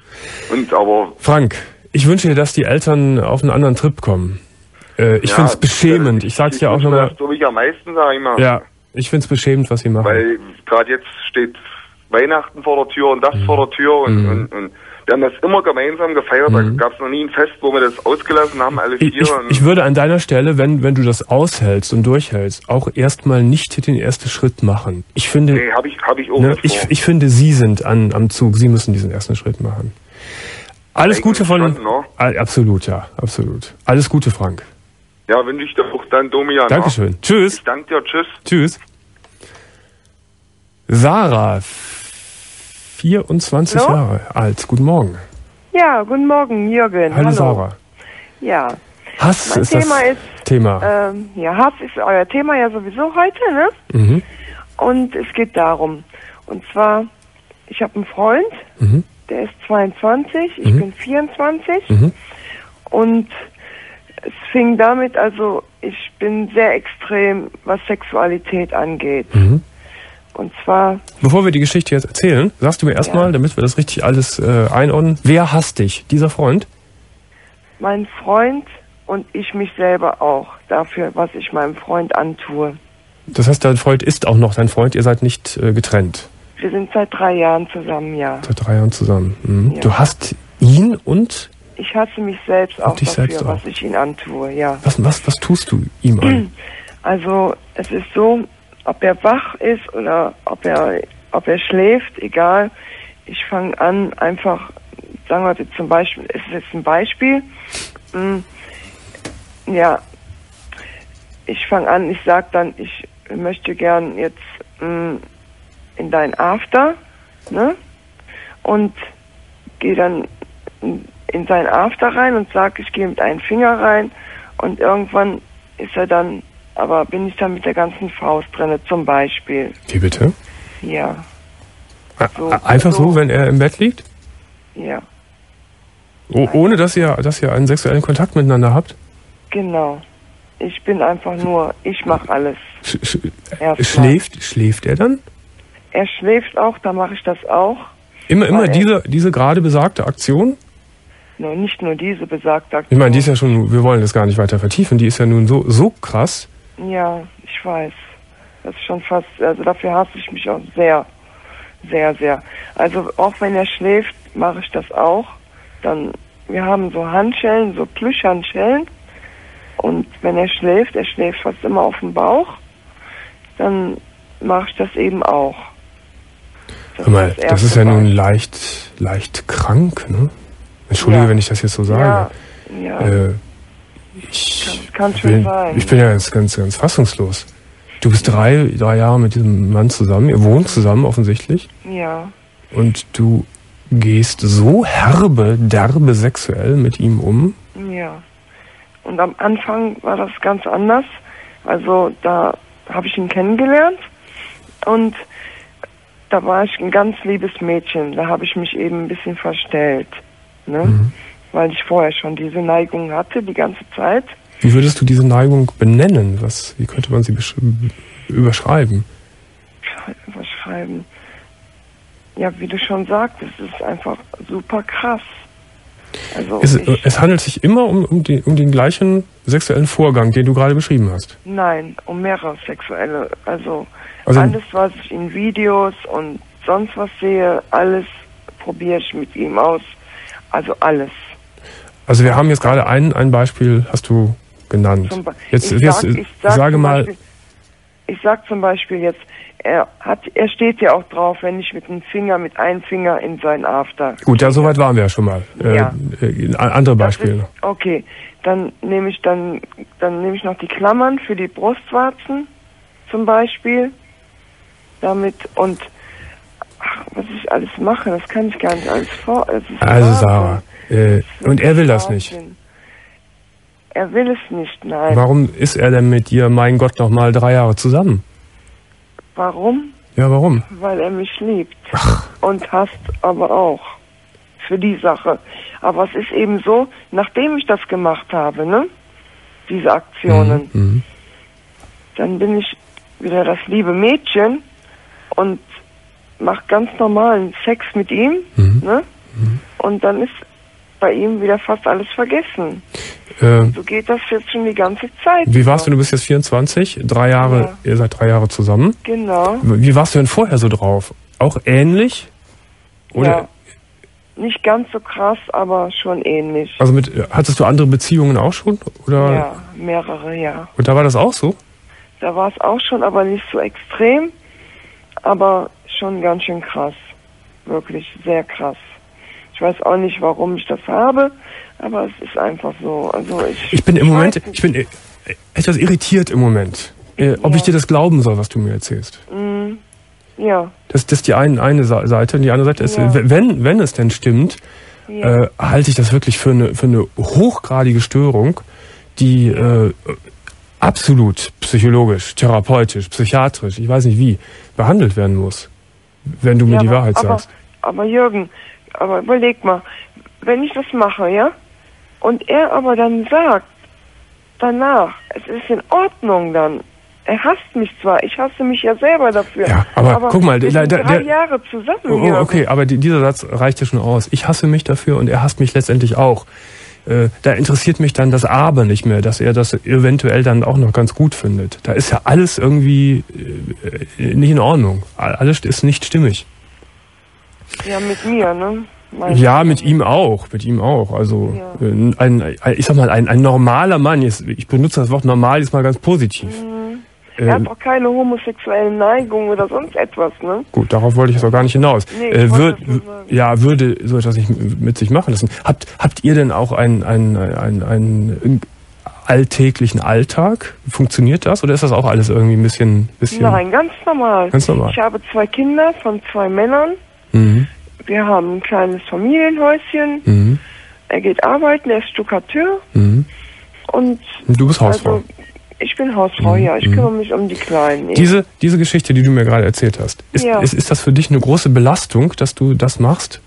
Und aber Frank, ich wünsche dir, dass die Eltern auf einen anderen Trip kommen. Äh, ich ja, finde es beschämend. Ich sag's ja auch nochmal. Das glaube ich am meisten, sag ich mal. Ja, ich finde es beschämend, was sie machen. Weil gerade jetzt steht Weihnachten vor der Tür und das mhm. vor der Tür und, mhm. und, und wir haben das immer gemeinsam gefeiert. Mhm. Da gab es noch nie ein Fest, wo wir das ausgelassen haben, alle vier. Ich, ich, ich würde an deiner Stelle, wenn, wenn du das aushältst und durchhältst, auch erstmal nicht den ersten Schritt machen. Ich finde, nee, hab ich, hab ich auch ne, ich, ich finde, Sie sind an, am Zug. Sie müssen diesen ersten Schritt machen. Alles Gute von... Schon, ne? Absolut, ja, absolut. Alles Gute, Frank. Ja, wünsche ich dir auch dann, Domian. Dankeschön. No? Tschüss. Ich danke dir, tschüss. Tschüss. Sarah, vierundzwanzig Hallo? Jahre alt. Guten Morgen. Ja, guten Morgen, Jürgen. Hallo, Hallo. Sarah. Ja. Hass mein ist Thema das ist, Thema. Ähm, ja, Hass ist euer Thema ja sowieso heute, ne? Mhm. Und es geht darum. Und zwar, ich habe einen Freund, Mhm. der ist zweiundzwanzig, ich Mhm. bin vierundzwanzig. Mhm. Und es fing damit, also ich bin sehr extrem, was Sexualität angeht. Mhm. Und zwar... Bevor wir die Geschichte jetzt erzählen, sagst du mir erstmal, Ja. damit wir das richtig alles äh, einordnen, wer hasst dich? Dieser Freund? Mein Freund und ich mich selber auch dafür, was ich meinem Freund antue. Das heißt, dein Freund ist auch noch dein Freund, ihr seid nicht äh, getrennt. Wir sind seit drei Jahren zusammen, ja. Seit drei Jahren zusammen. Mhm. Ja. Du hasst ihn und Ich hasse mich selbst auch dich dafür, selbst auch. was ich ihm antue, ja. was, was, was tust du ihm an? Also es ist so, ob er wach ist oder ob er, ob er schläft, egal. Ich fange an, einfach, sagen wir jetzt zum Beispiel, es ist jetzt ein Beispiel, mm, ja, ich fange an, ich sage dann, ich möchte gern jetzt mm, in dein After, ne? Und gehe dann in sein After rein und sage, ich gehe mit einem Finger rein und irgendwann ist er dann, aber bin ich dann mit der ganzen Faust drinne, zum Beispiel. Wie bitte? Ja, So, Einfach so, so, wenn er im Bett liegt? Ja. Oh, ohne dass ihr, dass ihr einen sexuellen Kontakt miteinander habt? Genau. Ich bin einfach nur, ich mache alles. Sch sch Erstmal. schläft, schläft er dann? Er schläft auch, da mache ich das auch. Immer, immer Weil diese, diese gerade besagte Aktion? No, nicht nur diese besagte Aktion. Ich meine, die ist ja schon, wir wollen das gar nicht weiter vertiefen, die ist ja nun so, so krass. Ja, ich weiß. Das ist schon fast, also dafür hasse ich mich auch sehr, sehr, sehr. Also auch wenn er schläft, mache ich das auch. Dann, wir haben so Handschellen, so Plüschhandschellen. Und wenn er schläft, er schläft fast immer auf dem Bauch, dann mache ich das eben auch. Das, Hör mal, ist das das ist ja erste nun Mal. leicht, leicht krank, ne? Entschuldige, Ja. wenn ich das jetzt so sage. Ja, ja. Äh, ich, kann schon bin, sein. ich bin ja ganz, ganz, ganz fassungslos. Du bist drei, drei Jahre mit diesem Mann zusammen, ihr wohnt zusammen offensichtlich. Ja, Und du gehst so herbe, derbe sexuell mit ihm um. ja. Und am Anfang war das ganz anders. Also da habe ich ihn kennengelernt und da war ich ein ganz liebes Mädchen. Da habe ich mich eben ein bisschen verstellt, ne? Mhm. Weil ich vorher schon diese Neigung hatte, die ganze Zeit. Wie würdest du diese Neigung benennen? Was, wie könnte man sie besch- überschreiben? Was schreiben? Ja, wie du schon sagtest, es ist einfach super krass. Also Es, ich, es handelt sich immer um, um, den, um den gleichen sexuellen Vorgang, den du gerade beschrieben hast. nein, um mehrere sexuelle, also, Also- alles, was ich in Videos und sonst was sehe, alles probiere ich mit ihm aus. Also alles. Also wir haben jetzt gerade ein, ein Beispiel, hast du genannt. Zum Be- Jetzt, ich jetzt sag, ich sag sage zum mal, Beispiel, ich sag zum Beispiel jetzt, er hat, er steht ja auch drauf, wenn ich mit einem Finger, mit einem Finger in seinen After. gut, ja, soweit waren wir ja schon mal. Ja. Äh, äh, andere Das Beispiele. ist, okay, dann nehme ich dann, dann nehme ich noch die Klammern für die Brustwarzen zum Beispiel. Damit und ach, was ich alles mache, das kann ich gar nicht alles vor. Es ist Also Wahnsinn. Sarah, äh, und er will das nicht. Wahnsinn. Er will es nicht, nein. Warum ist er denn mit dir, mein Gott, noch mal drei Jahre zusammen? Warum? Ja, warum? Weil er mich liebt. Und hasst aber auch. Für die Sache. Aber es ist eben so, nachdem ich das gemacht habe, ne? Diese Aktionen, Mhm. Mhm. dann bin ich wieder das liebe Mädchen und mache ganz normalen Sex mit ihm, Mhm. ne? Und dann ist bei ihm wieder fast alles vergessen. Äh, So geht das jetzt schon die ganze Zeit. wie warst du? Du bist jetzt vierundzwanzig, drei Jahre, Ja. ihr seid drei Jahre zusammen. Genau. Wie warst du denn vorher so drauf? Auch ähnlich? Oder? Ja. Nicht ganz so krass, aber schon ähnlich. Also mit, hattest du andere Beziehungen auch schon? Oder? Ja, mehrere, ja. Und da war das auch so? Da war es auch schon, aber nicht so extrem, aber schon ganz schön krass. Wirklich sehr krass. Ich weiß auch nicht, warum ich das habe, aber es ist einfach so. Also ich, Ich bin im ich Moment, weiß nicht. ich bin äh, etwas irritiert im Moment. Äh, ob Ja. ich dir das glauben soll, was du mir erzählst. Mm, ja, Das, das ist die eine, eine Sa- Seite und die andere Seite ist, Ja. äh, wenn, wenn es denn stimmt, Ja. äh, halte ich das wirklich für eine, für eine hochgradige Störung, die äh, absolut psychologisch, therapeutisch, psychiatrisch, ich weiß nicht wie, behandelt werden muss, wenn du mir ja, die aber, Wahrheit aber, sagst. Aber Jürgen, aber überleg mal, wenn ich das mache, ja, und er aber dann sagt, danach, es ist in Ordnung dann, er hasst mich zwar, ich hasse mich ja selber dafür. Ja, aber, aber guck mal, wir der, sind der, drei der, Jahre zusammen. Oh, okay, aber die, dieser Satz reicht ja schon aus. Ich hasse mich dafür und er hasst mich letztendlich auch. Äh, da interessiert mich dann das Aber nicht mehr, dass er das eventuell dann auch noch ganz gut findet. Da ist ja alles irgendwie äh, nicht in Ordnung. Alles ist nicht stimmig. Ja, mit mir, ne? Ja, mit ihm auch, mit ihm auch. Also ja. ein, ein, ich sag mal, ein, ein normaler Mann, ich benutze das Wort normal jetzt mal ganz positiv. Mhm. Er hat auch keine homosexuellen Neigungen oder sonst etwas, ne? Gut, darauf wollte ich jetzt auch gar nicht hinaus. Nee, äh, würd, ja, würde so etwas nicht mit sich machen lassen. Habt, habt ihr denn auch einen, einen, einen, einen alltäglichen Alltag? Funktioniert das? Oder ist das auch alles irgendwie ein bisschen... bisschen Nein, ganz normal. Ganz normal. Ich habe zwei Kinder von zwei Männern. Mhm. Wir haben ein kleines Familienhäuschen. Mhm. Er geht arbeiten, er ist Stuckateur. Mhm. Und, Und du bist Hausfrau? Also, ich bin Hausfrau, mhm. ja. Ich kümmere mich um die Kleinen. Diese, diese Geschichte, die du mir gerade erzählt hast, ist, ja. ist, ist das für dich eine große Belastung, dass du das machst?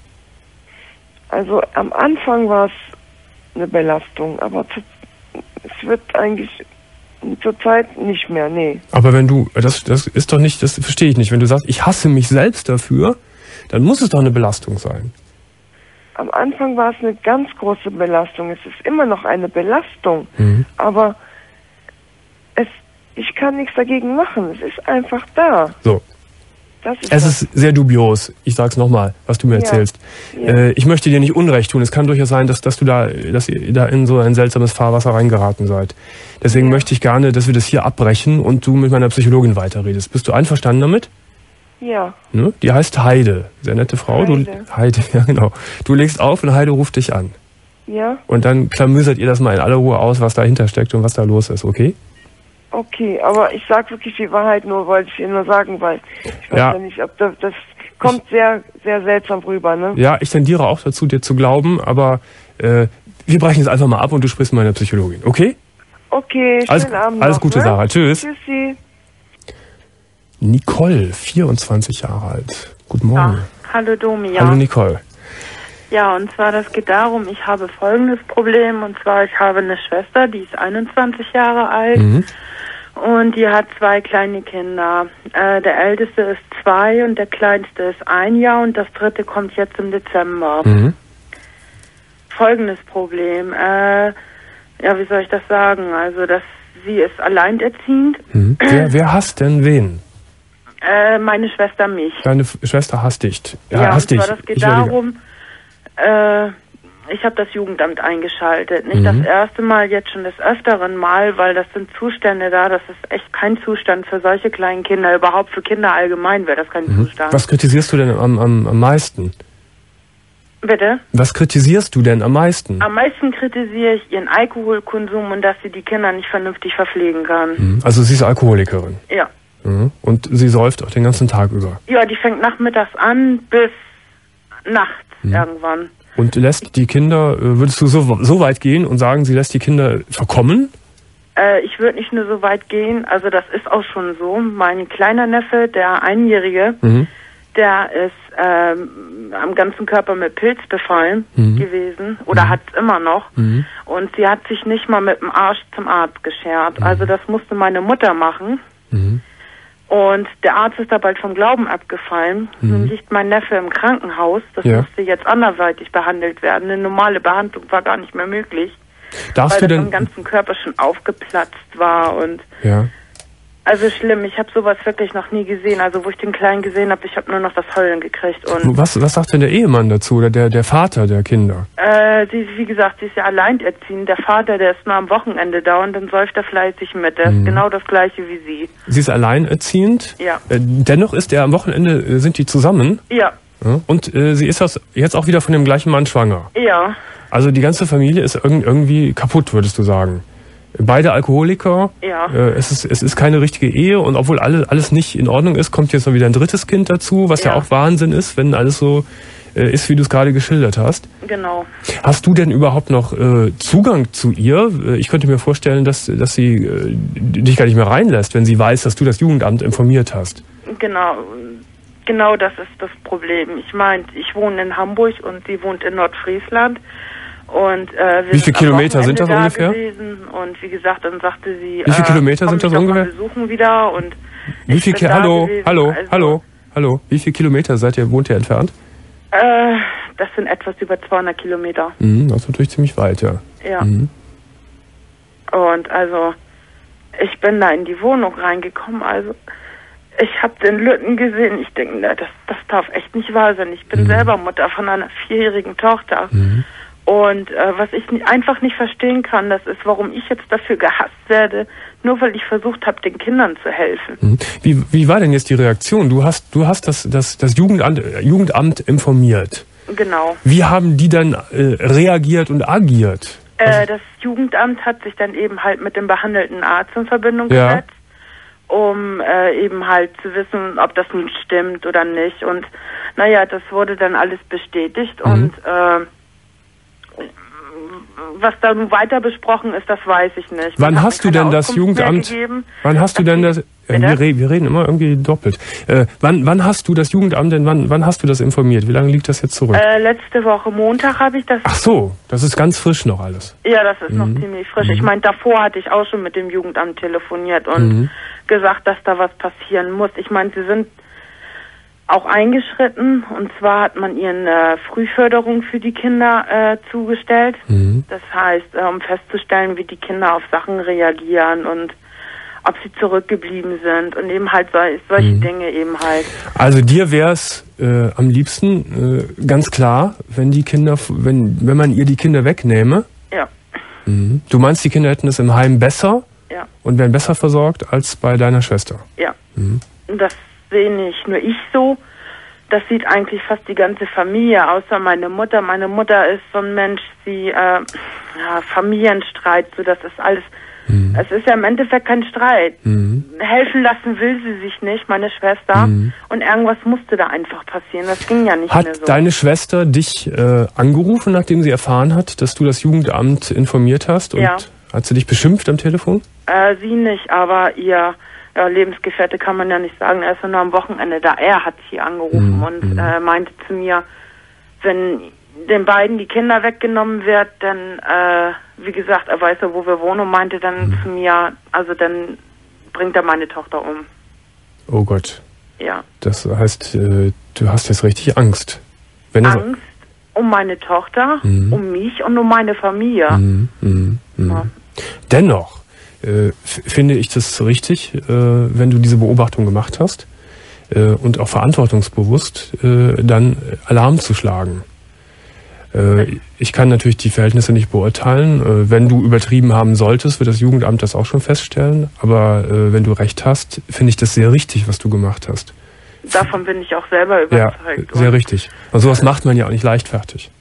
Also am Anfang war es eine Belastung, aber zu, es wird eigentlich zurzeit nicht mehr, nee. Aber wenn du, das, das ist doch nicht, das verstehe ich nicht, wenn du sagst, ich hasse mich selbst dafür, dann muss es doch eine Belastung sein. Am Anfang war es eine ganz große Belastung. Es ist immer noch eine Belastung, mhm. aber es, ich kann nichts dagegen machen. Es ist einfach da. So. Das ist es das. ist sehr dubios. Ich sag's nochmal, was du mir Ja. erzählst. Ja. Äh, ich möchte dir nicht Unrecht tun. Es kann durchaus sein, dass, dass du da, dass ihr da in so ein seltsames Fahrwasser reingeraten seid. Deswegen Ja. möchte ich gerne, dass wir das hier abbrechen und du mit meiner Psychologin weiterredest. Bist du einverstanden damit? Ja. Ne? Die heißt Heide. Sehr nette Frau. Heide. Du, Heide, ja genau. Du legst auf und Heide ruft dich an. Ja? Und dann klamüsert ihr das mal in aller Ruhe aus, was dahinter steckt und was da los ist, okay? Okay, aber ich sag wirklich die Wahrheit, nur wollte ich Ihnen nur sagen, weil ich weiß Ja. ja, nicht, ob das, das kommt sehr, sehr seltsam rüber, ne? Ja, ich tendiere auch dazu, dir zu glauben, aber äh, wir brechen es einfach mal ab und du sprichst mit meiner Psychologin, okay? Okay, schönen Alles, Abend alles noch, Gute, ne? Sarah. Tschüss. Tschüssi. Nicole, vierundzwanzig Jahre alt. Guten Morgen. Ja, hallo Domi, ja. Hallo Nicole. Ja, und zwar, das geht darum, ich habe folgendes Problem, und zwar, ich habe eine Schwester, die ist einundzwanzig Jahre alt, Mhm. und die hat zwei kleine Kinder. Äh, der älteste ist zwei und der kleinste ist ein Jahr und das dritte kommt jetzt im Dezember. Mhm. Folgendes Problem, äh, ja, wie soll ich das sagen, also, dass sie ist alleinerziehend. Mhm. Wer, wer hasst denn wen? Äh, meine Schwester mich. Deine F- Schwester hasst dich. Ja, Ja, hasst und dich. zwar, das geht Ich werde- darum, äh, ich habe das Jugendamt eingeschaltet. Nicht Mhm. das erste Mal, jetzt schon des öfteren Mal, weil das sind Zustände da, das ist echt kein Zustand für solche kleinen Kinder. Überhaupt für Kinder allgemein wäre das kein Mhm. Zustand. Was kritisierst du denn am, am, am meisten? Bitte? Was kritisierst du denn am meisten? Am meisten kritisiere ich ihren Alkoholkonsum und dass sie die Kinder nicht vernünftig verpflegen kann. Mhm. Also sie ist Alkoholikerin. Ja. Mhm. Und sie säuft auch den ganzen Tag über. Ja, die fängt nachmittags an bis nachts Mhm. irgendwann. Und lässt die Kinder, äh, würdest du so, so weit gehen und sagen, sie lässt die Kinder verkommen? Äh, ich würde nicht nur so weit gehen, also das ist auch schon so. Mein kleiner Neffe, der Einjährige, Mhm. der ist ähm, am ganzen Körper mit Pilz befallen Mhm. gewesen oder Mhm. hat es immer noch. Mhm. Und sie hat sich nicht mal mit dem Arsch zum Arzt geschert. Mhm. Also das musste meine Mutter machen. Mhm. Und der Arzt ist da bald vom Glauben abgefallen. Mhm. Nun liegt mein Neffe im Krankenhaus. Das Ja. musste jetzt anderweitig behandelt werden. Eine normale Behandlung war gar nicht mehr möglich. Darfst weil du das denn... am ganzen Körper schon aufgeplatzt war. Und Ja. also schlimm. Ich habe sowas wirklich noch nie gesehen. Also wo ich den Kleinen gesehen habe, ich habe nur noch das Heulen gekriegt. Und Was, was sagt denn der Ehemann dazu oder der, der Vater der Kinder? Äh, sie, wie gesagt, sie ist ja alleinerziehend. Der Vater, der ist nur am Wochenende da und dann säuft er fleißig mit. Der Mhm. ist genau das Gleiche wie sie. Sie ist alleinerziehend. Ja. Äh, dennoch ist er am Wochenende, äh, sind die zusammen. Ja, Ja? Und äh, sie ist das jetzt auch wieder von dem gleichen Mann schwanger. ja, Also die ganze Familie ist irg irgendwie kaputt, würdest du sagen. Beide Alkoholiker. ja. Äh, es, ist, es ist keine richtige Ehe und obwohl alle, alles nicht in Ordnung ist, kommt jetzt noch wieder ein drittes Kind dazu, was ja, Ja. auch Wahnsinn ist, wenn alles so äh, ist, wie du es gerade geschildert hast. Genau. Hast du denn überhaupt noch äh, Zugang zu ihr? Ich könnte mir vorstellen, dass, dass sie äh, dich gar nicht mehr reinlässt, wenn sie weiß, dass du das Jugendamt informiert hast. Genau. Genau das ist das Problem. Ich meine, ich wohne in Hamburg und sie wohnt in Nordfriesland. Und, äh, wir wie viele Kilometer sind das da ungefähr? Gewesen. Und wie gesagt, dann sagte sie, wie viele äh, Kilometer sind das ungefähr? Wir besuchen wieder und wie viel Ki- hallo, gewesen. hallo, also, hallo, hallo. Wie viele Kilometer seid ihr, wohnt ihr entfernt? Äh, das sind etwas über zweihundert Kilometer. Mhm, das ist natürlich ziemlich weit, ja. Ja. Mhm. Und also, ich bin da in die Wohnung reingekommen, also ich habe den Lütten gesehen. Ich denke, na, das, das darf echt nicht wahr sein. Ich bin mhm. selber Mutter von einer vierjährigen Tochter. Mhm. Und äh, was ich nicht, einfach nicht verstehen kann, das ist, warum ich jetzt dafür gehasst werde, nur weil ich versucht habe, den Kindern zu helfen. Mhm. Wie, wie war denn jetzt die Reaktion? Du hast, du hast das, das, das Jugendamt, Jugendamt informiert. Genau. Wie haben die dann äh, reagiert und agiert? Äh, das Jugendamt hat sich dann eben halt mit dem behandelten Arzt in Verbindung ja. gesetzt, um äh, eben halt zu wissen, ob das nun stimmt oder nicht. Und naja, das wurde dann alles bestätigt mhm. und äh, was da nun weiter besprochen ist, das weiß ich nicht. Man wann hast du denn das Jugendamt? Wann hast du denn das? Äh, wir, re wir reden immer irgendwie doppelt. Äh, wann, wann hast du das Jugendamt denn? Wann, wann hast du das informiert? Wie lange liegt das jetzt zurück? Äh, letzte Woche Montag habe ich das. Ach so, das ist ganz frisch noch alles. Ja, das ist mhm. noch ziemlich frisch. Mhm. Ich meine, davor hatte ich auch schon mit dem Jugendamt telefoniert und mhm. gesagt, dass da was passieren muss. Ich meine, sie sind auch eingeschritten, und zwar hat man ihnen äh, Frühförderung für die Kinder äh, zugestellt. Mhm. Das heißt, äh, um festzustellen, wie die Kinder auf Sachen reagieren und ob sie zurückgeblieben sind und eben halt so, solche mhm. Dinge eben halt. Also dir wäre es äh, am liebsten äh, ganz klar, wenn die Kinder, wenn wenn man ihr die Kinder wegnähme. Ja. Mhm. Du meinst, die Kinder hätten es im Heim besser? Ja. Und wären besser versorgt als bei deiner Schwester? Ja. Mhm. Das sehe nicht nur ich so, das sieht eigentlich fast die ganze Familie, außer meine Mutter. Meine Mutter ist so ein Mensch, sie, äh, ja, Familienstreit, so das ist alles, mhm. es ist ja im Endeffekt kein Streit. Mhm. Helfen lassen will sie sich nicht, meine Schwester, mhm. und irgendwas musste da einfach passieren, das ging ja nicht hat mehr so. Hat deine Schwester dich äh, angerufen, nachdem sie erfahren hat, dass du das Jugendamt informiert hast, und ja. hat sie dich beschimpft am Telefon? Äh, sie nicht, aber ihr Ja, Lebensgefährte kann man ja nicht sagen, er ist nur am Wochenende da. Er hat sie angerufen mhm. und äh, meinte zu mir, wenn den beiden die Kinder weggenommen wird, dann, äh, wie gesagt, er weiß ja, wo wir wohnen, und meinte dann mhm. zu mir, also dann bringt er meine Tochter um. Oh Gott. Ja. Das heißt, äh, du hast jetzt richtig Angst. Wenn Angst um meine Tochter, mhm. um mich und um meine Familie. Mhm. Mhm. Mhm. Ja. Dennoch Äh, finde ich das richtig, äh, wenn du diese Beobachtung gemacht hast äh, und auch verantwortungsbewusst äh, dann Alarm zu schlagen. Äh, ich kann natürlich die Verhältnisse nicht beurteilen. Äh, wenn du übertrieben haben solltest, wird das Jugendamt das auch schon feststellen. Aber äh, wenn du recht hast, finde ich das sehr richtig, was du gemacht hast. Davon bin ich auch selber überzeugt. Ja, sehr richtig. Und sowas macht man ja auch nicht leichtfertig.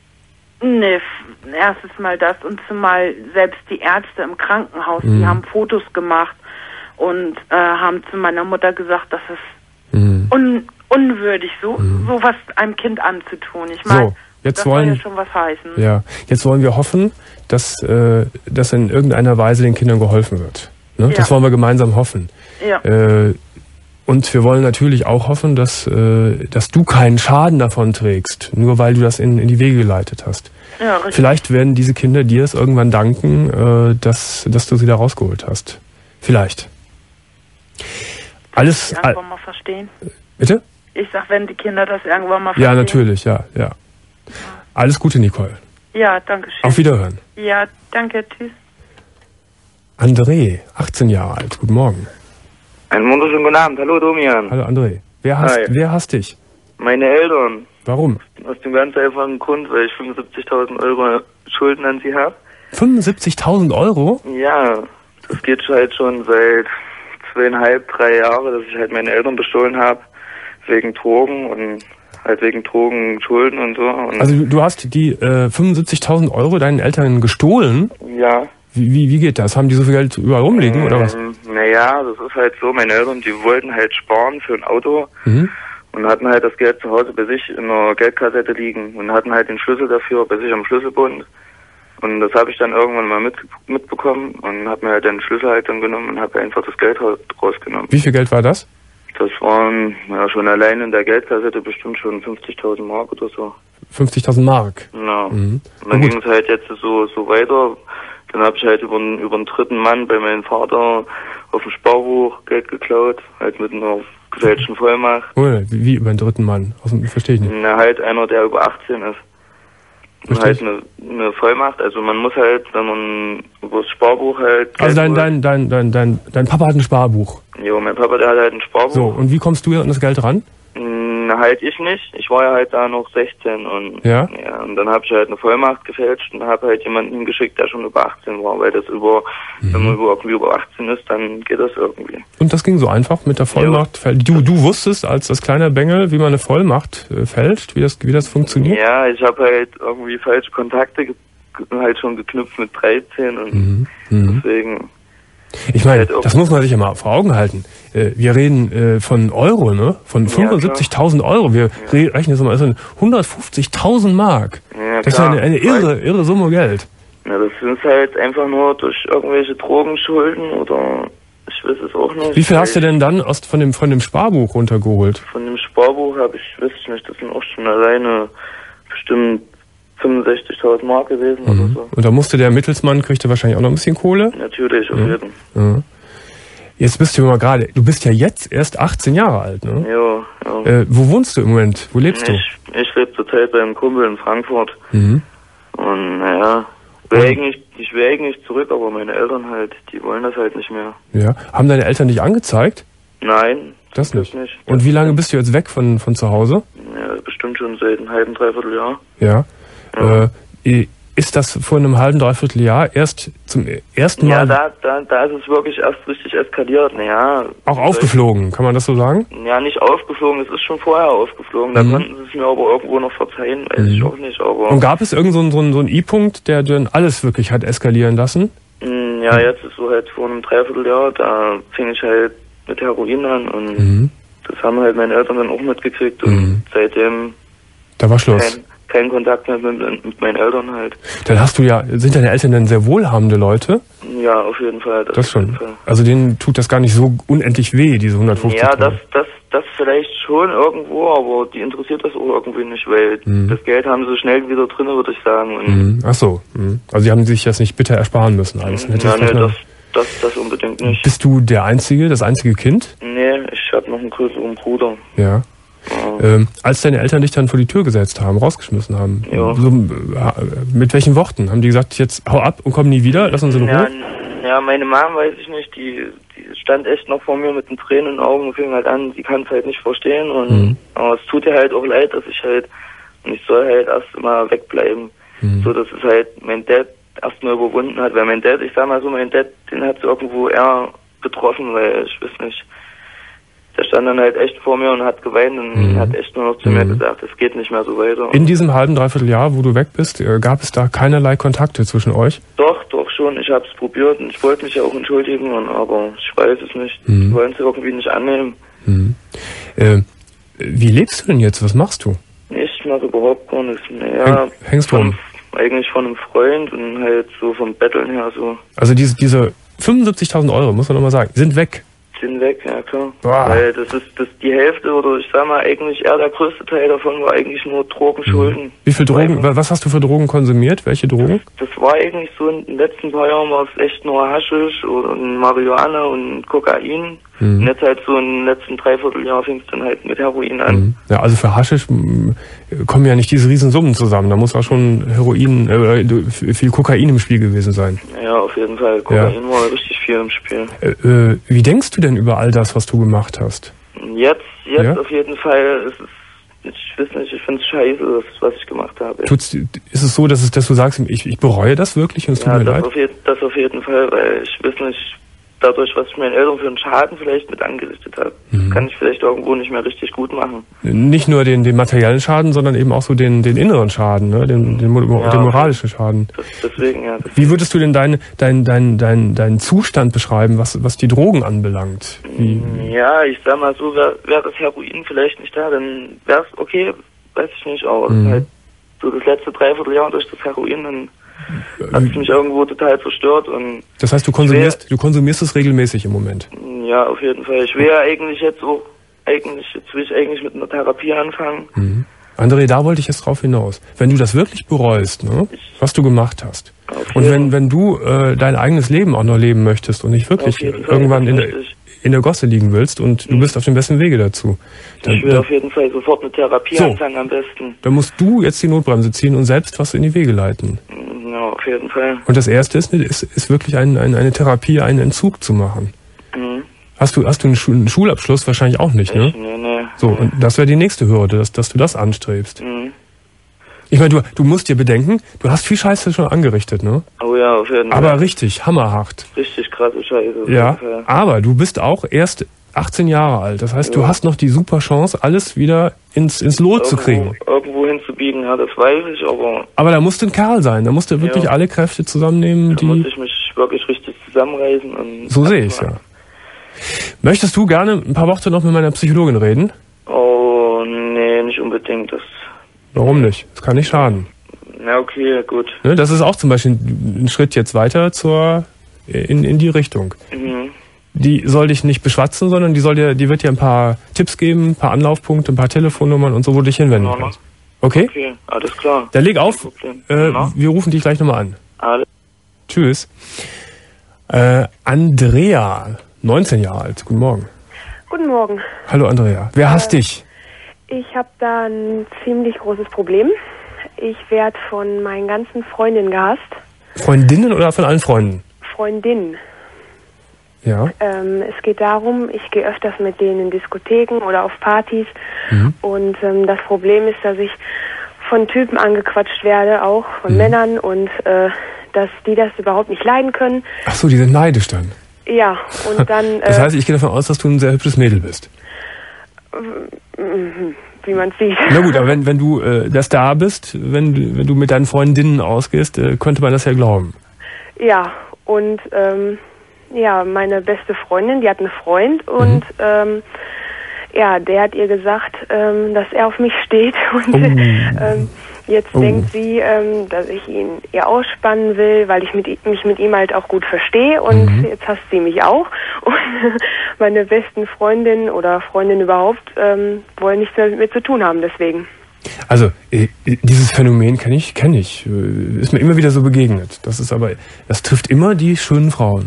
Nee, erstes Mal das, und zumal selbst die Ärzte im Krankenhaus, mhm. die haben Fotos gemacht und äh, haben zu meiner Mutter gesagt, das ist mhm. un unwürdig, so mhm. sowas einem Kind anzutun. Ich meine, so, jetzt das wollen, soll ja schon was heißen. Ja, jetzt wollen wir hoffen, dass, äh, dass in irgendeiner Weise den Kindern geholfen wird. Ne? Ja. Das wollen wir gemeinsam hoffen. Ja. Äh, Und wir wollen natürlich auch hoffen, dass, äh, dass du keinen Schaden davon trägst, nur weil du das in, in die Wege geleitet hast. Ja, richtig. Vielleicht werden diese Kinder dir es irgendwann danken, äh, dass, dass du sie da rausgeholt hast. Vielleicht. Alles. Das irgendwann mal verstehen. Bitte? Ich sag, wenn die Kinder das irgendwann mal verstehen. Ja, natürlich, ja, ja. Alles Gute, Nicole. Ja, danke schön. Auf Wiederhören. Ja, danke, tschüss. André, achtzehn Jahre alt, guten Morgen. Einen wunderschönen guten Abend. Hallo, Domian. Hallo, André. Wer hasst, Hi. wer hasst dich? Meine Eltern. Warum? Aus dem ganz einfachen Grund, weil ich fünfundsiebzigtausend Euro Schulden an sie habe. fünfundsiebzigtausend Euro? Ja, das geht halt schon seit zweieinhalb, drei Jahren, dass ich halt meine Eltern bestohlen habe, wegen Drogen und halt wegen Drogen, Schulden und so. Und also du, du hast die äh, fünfundsiebzigtausend Euro deinen Eltern gestohlen? Ja. Wie, wie, wie geht das? Haben die so viel Geld überall rumliegen, ähm, oder was? Naja, das ist halt so, meine Eltern, die wollten halt sparen für ein Auto. Mhm. und hatten halt das Geld zu Hause bei sich in einer Geldkassette liegen und hatten halt den Schlüssel dafür bei sich am Schlüsselbund. Und das habe ich dann irgendwann mal mit, mitbekommen und habe mir halt den Schlüssel halt dann genommen und habe einfach das Geld halt rausgenommen. Wie viel Geld war das? Das waren ja schon allein in der Geldkassette bestimmt schon fünfzigtausend Mark oder so. fünfzigtausend Mark? Genau. Mhm. Und dann ging es halt jetzt so so weiter. Dann habe ich halt über, über einen dritten Mann bei meinem Vater auf dem Sparbuch Geld geklaut, halt mit einer gefälschten Vollmacht. Oh, wie, wie über einen dritten Mann? Aus dem, verstehe ich nicht. Na, halt einer, der über achtzehn ist. Und halt eine, eine Vollmacht, also man muss halt, wenn man über das Sparbuch halt... Also dein, dein, dein, dein, dein, dein Papa hat ein Sparbuch? Jo, mein Papa, der hat halt ein Sparbuch. So, und wie kommst du an das Geld ran? Na, halt ich nicht. Ich war ja halt da noch sechzehn und ja, ja und dann habe ich halt eine Vollmacht gefälscht und habe halt jemanden hingeschickt, der schon über achtzehn war, weil das über, mhm. wenn man irgendwie über achtzehn ist, dann geht das irgendwie. Und das ging so einfach mit der Vollmacht? Ja. Du, du wusstest als, als kleiner Bengel, wie man eine Vollmacht äh, fälscht, wie das, wie das funktioniert? Ja, ich habe halt irgendwie falsche Kontakte ge halt schon geknüpft mit dreizehn und mhm. deswegen... Ich meine, das muss man sich ja mal vor Augen halten. Wir reden von Euro, ne? Von fünfundsiebzigtausend Euro. Wir ja. rechnen das mal, das sind hundertfünfzigtausend Mark. Ja, das ist eine, eine irre, irre Summe Geld. Ja, das sind halt einfach nur durch irgendwelche Drogenschulden oder ich weiß es auch nicht. Wie viel hast du denn dann aus, von dem von dem Sparbuch runtergeholt? Von dem Sparbuch habe ich, weiß ich nicht, das sind auch schon alleine bestimmt fünfundsechzigtausend Mark gewesen mhm. oder so. Und da musste der Mittelsmann, kriegte wahrscheinlich auch noch ein bisschen Kohle? Natürlich, auf ja. jeden. Ja. Jetzt bist du mal gerade, du bist ja jetzt erst achtzehn Jahre alt, ne? Jo, ja. Äh, wo wohnst du im Moment? Wo lebst ich, du? Ich lebe zurzeit bei einem Kumpel in Frankfurt. Mhm. Und naja, ich will, eigentlich, ich will eigentlich zurück, aber meine Eltern halt, die wollen das halt nicht mehr. Ja. Haben deine Eltern dich angezeigt? Nein. Das nicht. nicht. Und wie lange bist du jetzt weg von, von zu Hause? Ja, bestimmt schon seit einem halben, dreiviertel Jahr. Ja. Ja. Äh, ist das vor einem halben, dreiviertel Jahr erst zum ersten Mal... Ja, da, da, da ist es wirklich erst richtig eskaliert. Naja, auch aufgeflogen, kann man das so sagen? Ja, nicht aufgeflogen, es ist schon vorher aufgeflogen. Da mhm. konnten sie es mir aber irgendwo noch verzeihen, weiß mhm. ich auch nicht. Aber und gab es irgend so einen, so einen, so einen I-Punkt, der dann alles wirklich hat eskalieren lassen? Ja, jetzt ist so halt vor einem Dreivierteljahr, da fing ich halt mit Heroin an und mhm. das haben halt meine Eltern dann auch mitgekriegt und mhm. seitdem... Da war Schluss. Kein, kein Kontakt mehr mit, mit meinen Eltern halt. Dann hast du ja, sind deine Eltern denn sehr wohlhabende Leute? Ja, auf jeden Fall. Das, das schon. Fall. Also denen tut das gar nicht so unendlich weh, diese hundertfünfzig. Ja, das, das, das vielleicht schon irgendwo, aber die interessiert das auch irgendwie nicht, weil mhm. das Geld haben sie schnell wieder drin, würde ich sagen. Und mhm. Ach so. Mhm. Also sie haben sich das nicht bitter ersparen müssen alles. Mhm. Ja, nee, das, das, das unbedingt nicht. Bist du der einzige, das einzige Kind? Nee, ich habe noch einen größeren Bruder. Ja. Ja. Ähm, als deine Eltern dich dann vor die Tür gesetzt haben, rausgeschmissen haben, ja. so, äh, mit welchen Worten? Haben die gesagt, jetzt hau ab und komm nie wieder, lass uns in Ruhe? Ja, ja, meine Mom, weiß ich nicht, die, die stand echt noch vor mir mit den Tränen in den Augen und fing halt an, sie kann es halt nicht verstehen und mhm. aber es tut ihr halt auch leid, dass ich halt, und ich soll halt erst mal wegbleiben, mhm. so dass es halt mein Dad erstmal überwunden hat, weil mein Dad, ich sag mal so, mein Dad, den hat es irgendwo eher betroffen, weil ich weiß nicht, der stand dann halt echt vor mir und hat geweint und mhm. hat echt nur noch zu mhm. mir gesagt, es geht nicht mehr so weiter. In diesem halben, dreiviertel Jahr, wo du weg bist, gab es da keinerlei Kontakte zwischen euch? Doch, doch schon. Ich habe es probiert und ich wollte mich ja auch entschuldigen, und, aber ich weiß es nicht. Mhm. Die wollen es irgendwie nicht annehmen. Mhm. Äh, wie lebst du denn jetzt? Was machst du? Ich mache überhaupt gar nichts mehr. Ja, Häng, hängst du rum? Eigentlich von einem Freund und halt so vom Betteln her so. Also diese, diese fünfundsiebzigtausend Euro, muss man nochmal sagen, sind weg. Sind weg, ja klar. Boah. Weil das ist das die Hälfte oder ich sag mal eigentlich eher der größte Teil davon war eigentlich nur Drogenschulden. Wie viel Drogen, was hast du für Drogen konsumiert? Welche Drogen? Das war eigentlich so in den letzten paar Jahren war es echt nur Haschisch oder Marihuana und Kokain. Mhm. Und jetzt halt so im letzten Dreivierteljahr fing es dann halt mit Heroin an. Mhm. Ja, also für Haschisch kommen ja nicht diese Riesensummen zusammen. Da muss auch schon Heroin, äh, viel Kokain im Spiel gewesen sein. Ja, auf jeden Fall. Kokain ja. war richtig viel im Spiel. Äh, äh, wie denkst du denn über all das, was du gemacht hast? Jetzt, jetzt ja? auf jeden Fall ist es, ich weiß nicht, ich finde es scheiße, das, was ich gemacht habe. Tut's, ist es so, dass, es, dass du sagst, ich, ich bereue das wirklich und es tut ja, mir das leid? Auf je, das auf jeden Fall, weil ich weiß nicht, dadurch, was ich meinen Eltern für einen Schaden vielleicht mit angerichtet habe. Mhm. Das kann ich vielleicht irgendwo nicht mehr richtig gut machen. Nicht nur den, den materiellen Schaden, sondern eben auch so den, den inneren Schaden, ne? den, den, ja, den moralischen Schaden. Das, deswegen, ja. Deswegen. Wie würdest du denn deinen dein, dein, dein, dein Zustand beschreiben, was, was die Drogen anbelangt? Wie? Ja, ich sag mal so, wäre wär das Heroin vielleicht nicht da, dann wäre es okay, weiß ich nicht, aber mhm. halt so das letzte Dreivierteljahr durch das Heroin, dann hat es mich irgendwo total zerstört. Und das heißt, du konsumierst, will, du konsumierst es regelmäßig im Moment? Ja, auf jeden Fall. Ich will ja eigentlich jetzt auch, eigentlich, jetzt will ich eigentlich mit einer Therapie anfangen. Mhm. André, da wollte ich jetzt drauf hinaus. Wenn du das wirklich bereust, ne, was du gemacht hast, und wenn, wenn du äh, dein eigenes Leben auch noch leben möchtest und nicht wirklich irgendwann in der, in der Gosse liegen willst und mhm. du bist auf dem besten Wege dazu. Dann, ich will dann, auf jeden Fall sofort eine Therapie so, anfangen am besten. Dann musst du jetzt die Notbremse ziehen und selbst was in die Wege leiten. Ja, auf jeden Fall. Und das Erste ist, ist, ist wirklich ein, ein, eine Therapie, einen Entzug zu machen. Mhm. Hast du, hast du einen, Schul einen Schulabschluss? Wahrscheinlich auch nicht, ne? Ich, nee, nee. So, nee. Und das wäre die nächste Hürde, dass, dass du das anstrebst. Mhm. Ich meine, du, du musst dir bedenken, du hast viel Scheiße schon angerichtet, ne? Oh ja, auf jeden Fall. Aber richtig, hammerhart. Richtig krasse Scheiße. Ja, aber du bist auch erst achtzehn Jahre alt. Das heißt, ja. du hast noch die super Chance, alles wieder ins, ins Lot irgendwo, zu kriegen. Irgendwo hinzubiegen, ja, das weiß ich, aber... Aber da musst du ein Kerl sein. Da musst du wirklich ja. alle Kräfte zusammennehmen, da die... Da muss ich mich wirklich richtig zusammenreißen. Und so sehe ich's, ja. Möchtest du gerne ein paar Worte noch mit meiner Psychologin reden? Oh, nee, nicht unbedingt. Das Warum nicht? Das kann nicht schaden. Na, okay, gut. Ne, das ist auch zum Beispiel ein Schritt jetzt weiter zur in, in die Richtung. Mhm. Die soll dich nicht beschwatzen, sondern die soll dir, die wird dir ein paar Tipps geben, ein paar Anlaufpunkte, ein paar Telefonnummern und so, wo du dich hinwenden ja, kannst. Okay? Okay, alles klar. Dann leg auf. Äh, wir rufen dich gleich nochmal an. Alles. Tschüss. Äh, Andrea, neunzehn Jahre alt. Guten Morgen. Guten Morgen. Hallo Andrea. Wer äh, hasst dich? Ich habe da ein ziemlich großes Problem. Ich werde von meinen ganzen Freundinnen gehasst. Freundinnen oder von allen Freunden? Freundinnen. Ja. Ähm, es geht darum, ich gehe öfters mit denen in Diskotheken oder auf Partys. Mhm. Und ähm, das Problem ist, dass ich von Typen angequatscht werde, auch von mhm. Männern. Und äh, dass die das überhaupt nicht leiden können. Ach so, die sind neidisch dann? Ja, und dann... Äh, das heißt, ich gehe davon aus, dass du ein sehr hübsches Mädel bist. Wie man sieht. Na gut, aber wenn, wenn du äh, der Star bist, wenn du, wenn du mit deinen Freundinnen ausgehst, äh, könnte man das ja glauben. Ja, und ähm, ja, meine beste Freundin, die hat einen Freund und mhm. ähm, ja, der hat ihr gesagt, ähm, dass er auf mich steht und oh. ähm, jetzt oh. denkt sie, ähm, dass ich ihn ihr ausspannen will, weil ich mit, mich mit ihm halt auch gut verstehe und mhm. jetzt hasst sie mich auch und meine besten Freundinnen oder Freundinnen überhaupt ähm, wollen nichts mehr mit mir zu tun haben, deswegen. Also, äh, dieses Phänomen kenne ich, kenne ich, ist mir immer wieder so begegnet. Das ist aber, das trifft immer die schönen Frauen.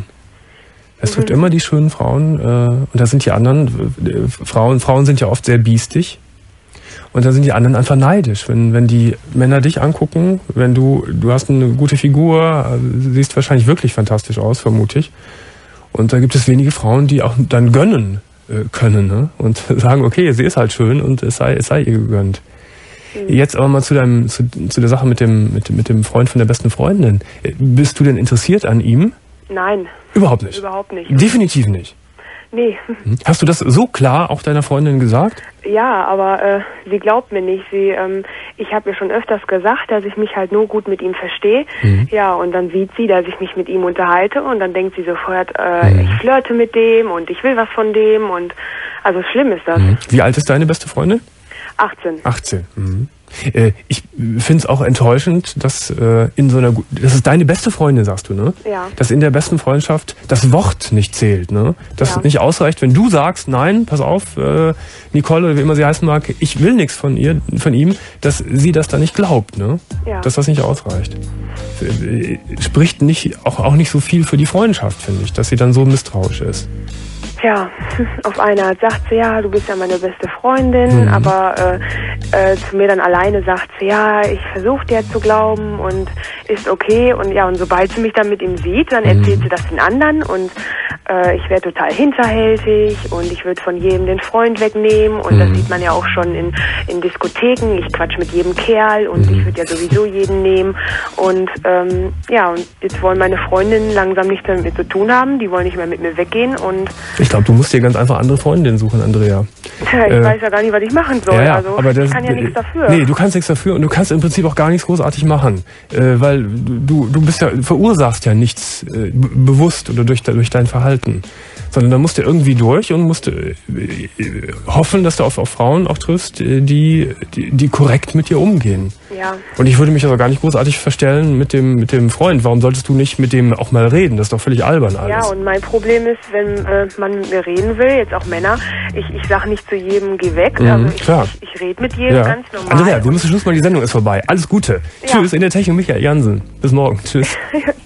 Es trifft mhm. immer die schönen Frauen, äh, und da sind die anderen, äh, Frauen, Frauen sind ja oft sehr biestig. Und da sind die anderen einfach neidisch, wenn, wenn die Männer dich angucken, wenn du, du hast eine gute Figur, siehst wahrscheinlich wirklich fantastisch aus, vermute ich. Und da gibt es wenige Frauen, die auch dann gönnen äh, können, ne? Und sagen, okay, sie ist halt schön und es sei, es sei ihr gegönnt. Mhm. Jetzt aber mal zu deinem, zu, zu der Sache mit dem, mit, mit dem Freund von der besten Freundin. Bist du denn interessiert an ihm? Nein. Überhaupt nicht? Überhaupt nicht. Definitiv nicht? Nee. Hast du das so klar auch deiner Freundin gesagt? Ja, aber äh, sie glaubt mir nicht. Sie, ähm, ich habe ihr schon öfters gesagt, dass ich mich halt nur gut mit ihm verstehe. Mhm. Ja, und dann sieht sie, dass ich mich mit ihm unterhalte und dann denkt sie sofort, äh, mhm. ich flirte mit dem und ich will was von dem und also schlimm ist das. Mhm. Wie alt ist deine beste Freundin? achtzehn. achtzehn. Mhm. Äh, ich finde es auch enttäuschend, dass äh, in so einer, das ist deine beste Freundin, sagst du, ne? Ja. Dass in der besten Freundschaft das Wort nicht zählt, ne? Dass ja. nicht ausreicht, wenn du sagst, nein, pass auf, äh, Nicole oder wie immer sie heißen mag, ich will nichts von ihr, von ihm, dass sie das dann nicht glaubt, ne? Ja. Dass das nicht ausreicht. Äh, spricht nicht auch auch nicht so viel für die Freundschaft, finde ich, dass sie dann so misstrauisch ist. Ja, auf eine Art sagt sie, ja, du bist ja meine beste Freundin, mhm. aber äh, äh, zu mir dann alleine sagt sie, ja, ich versuche dir zu glauben und ist okay und ja, und sobald sie mich dann mit ihm sieht, dann erzählt mhm. sie das den anderen und äh, ich wäre total hinterhältig und ich würde von jedem den Freund wegnehmen und mhm. das sieht man ja auch schon in, in Diskotheken. Ich quatsch mit jedem Kerl und mhm. ich würde ja sowieso jeden nehmen und ähm, ja, und jetzt wollen meine Freundinnen langsam nichts mehr mit mir zu tun haben, die wollen nicht mehr mit mir weggehen und... Ich glaube, du musst dir ganz einfach andere Freundinnen suchen, Andrea. Tja, ich äh, weiß ja gar nicht, was ich machen soll, ja, ja, also aber das, ich kann ja nichts dafür. Nee, du kannst nichts dafür und du kannst im Prinzip auch gar nichts großartig machen, äh, weil du, du bist ja, verursachst ja nichts äh, bewusst oder durch, durch dein Verhalten. Sondern da musst du irgendwie durch und musst äh, hoffen, dass du auf, auf Frauen auch triffst, die, die, die korrekt mit dir umgehen. Ja. Und ich würde mich also gar nicht großartig verstellen mit dem, mit dem Freund. Warum solltest du nicht mit dem auch mal reden? Das ist doch völlig albern alles. Ja, und mein Problem ist, wenn äh, man mit mir reden will, jetzt auch Männer, ich, ich sage nicht zu jedem, geh weg. Mhm, also ich, klar. ich, ich rede mit jedem ja. ganz normal. Andrea, wir müssen Schluss machen, die Sendung ist vorbei. Alles Gute. Ja. Tschüss, in der Technik Michael Jansen. Bis morgen. Tschüss.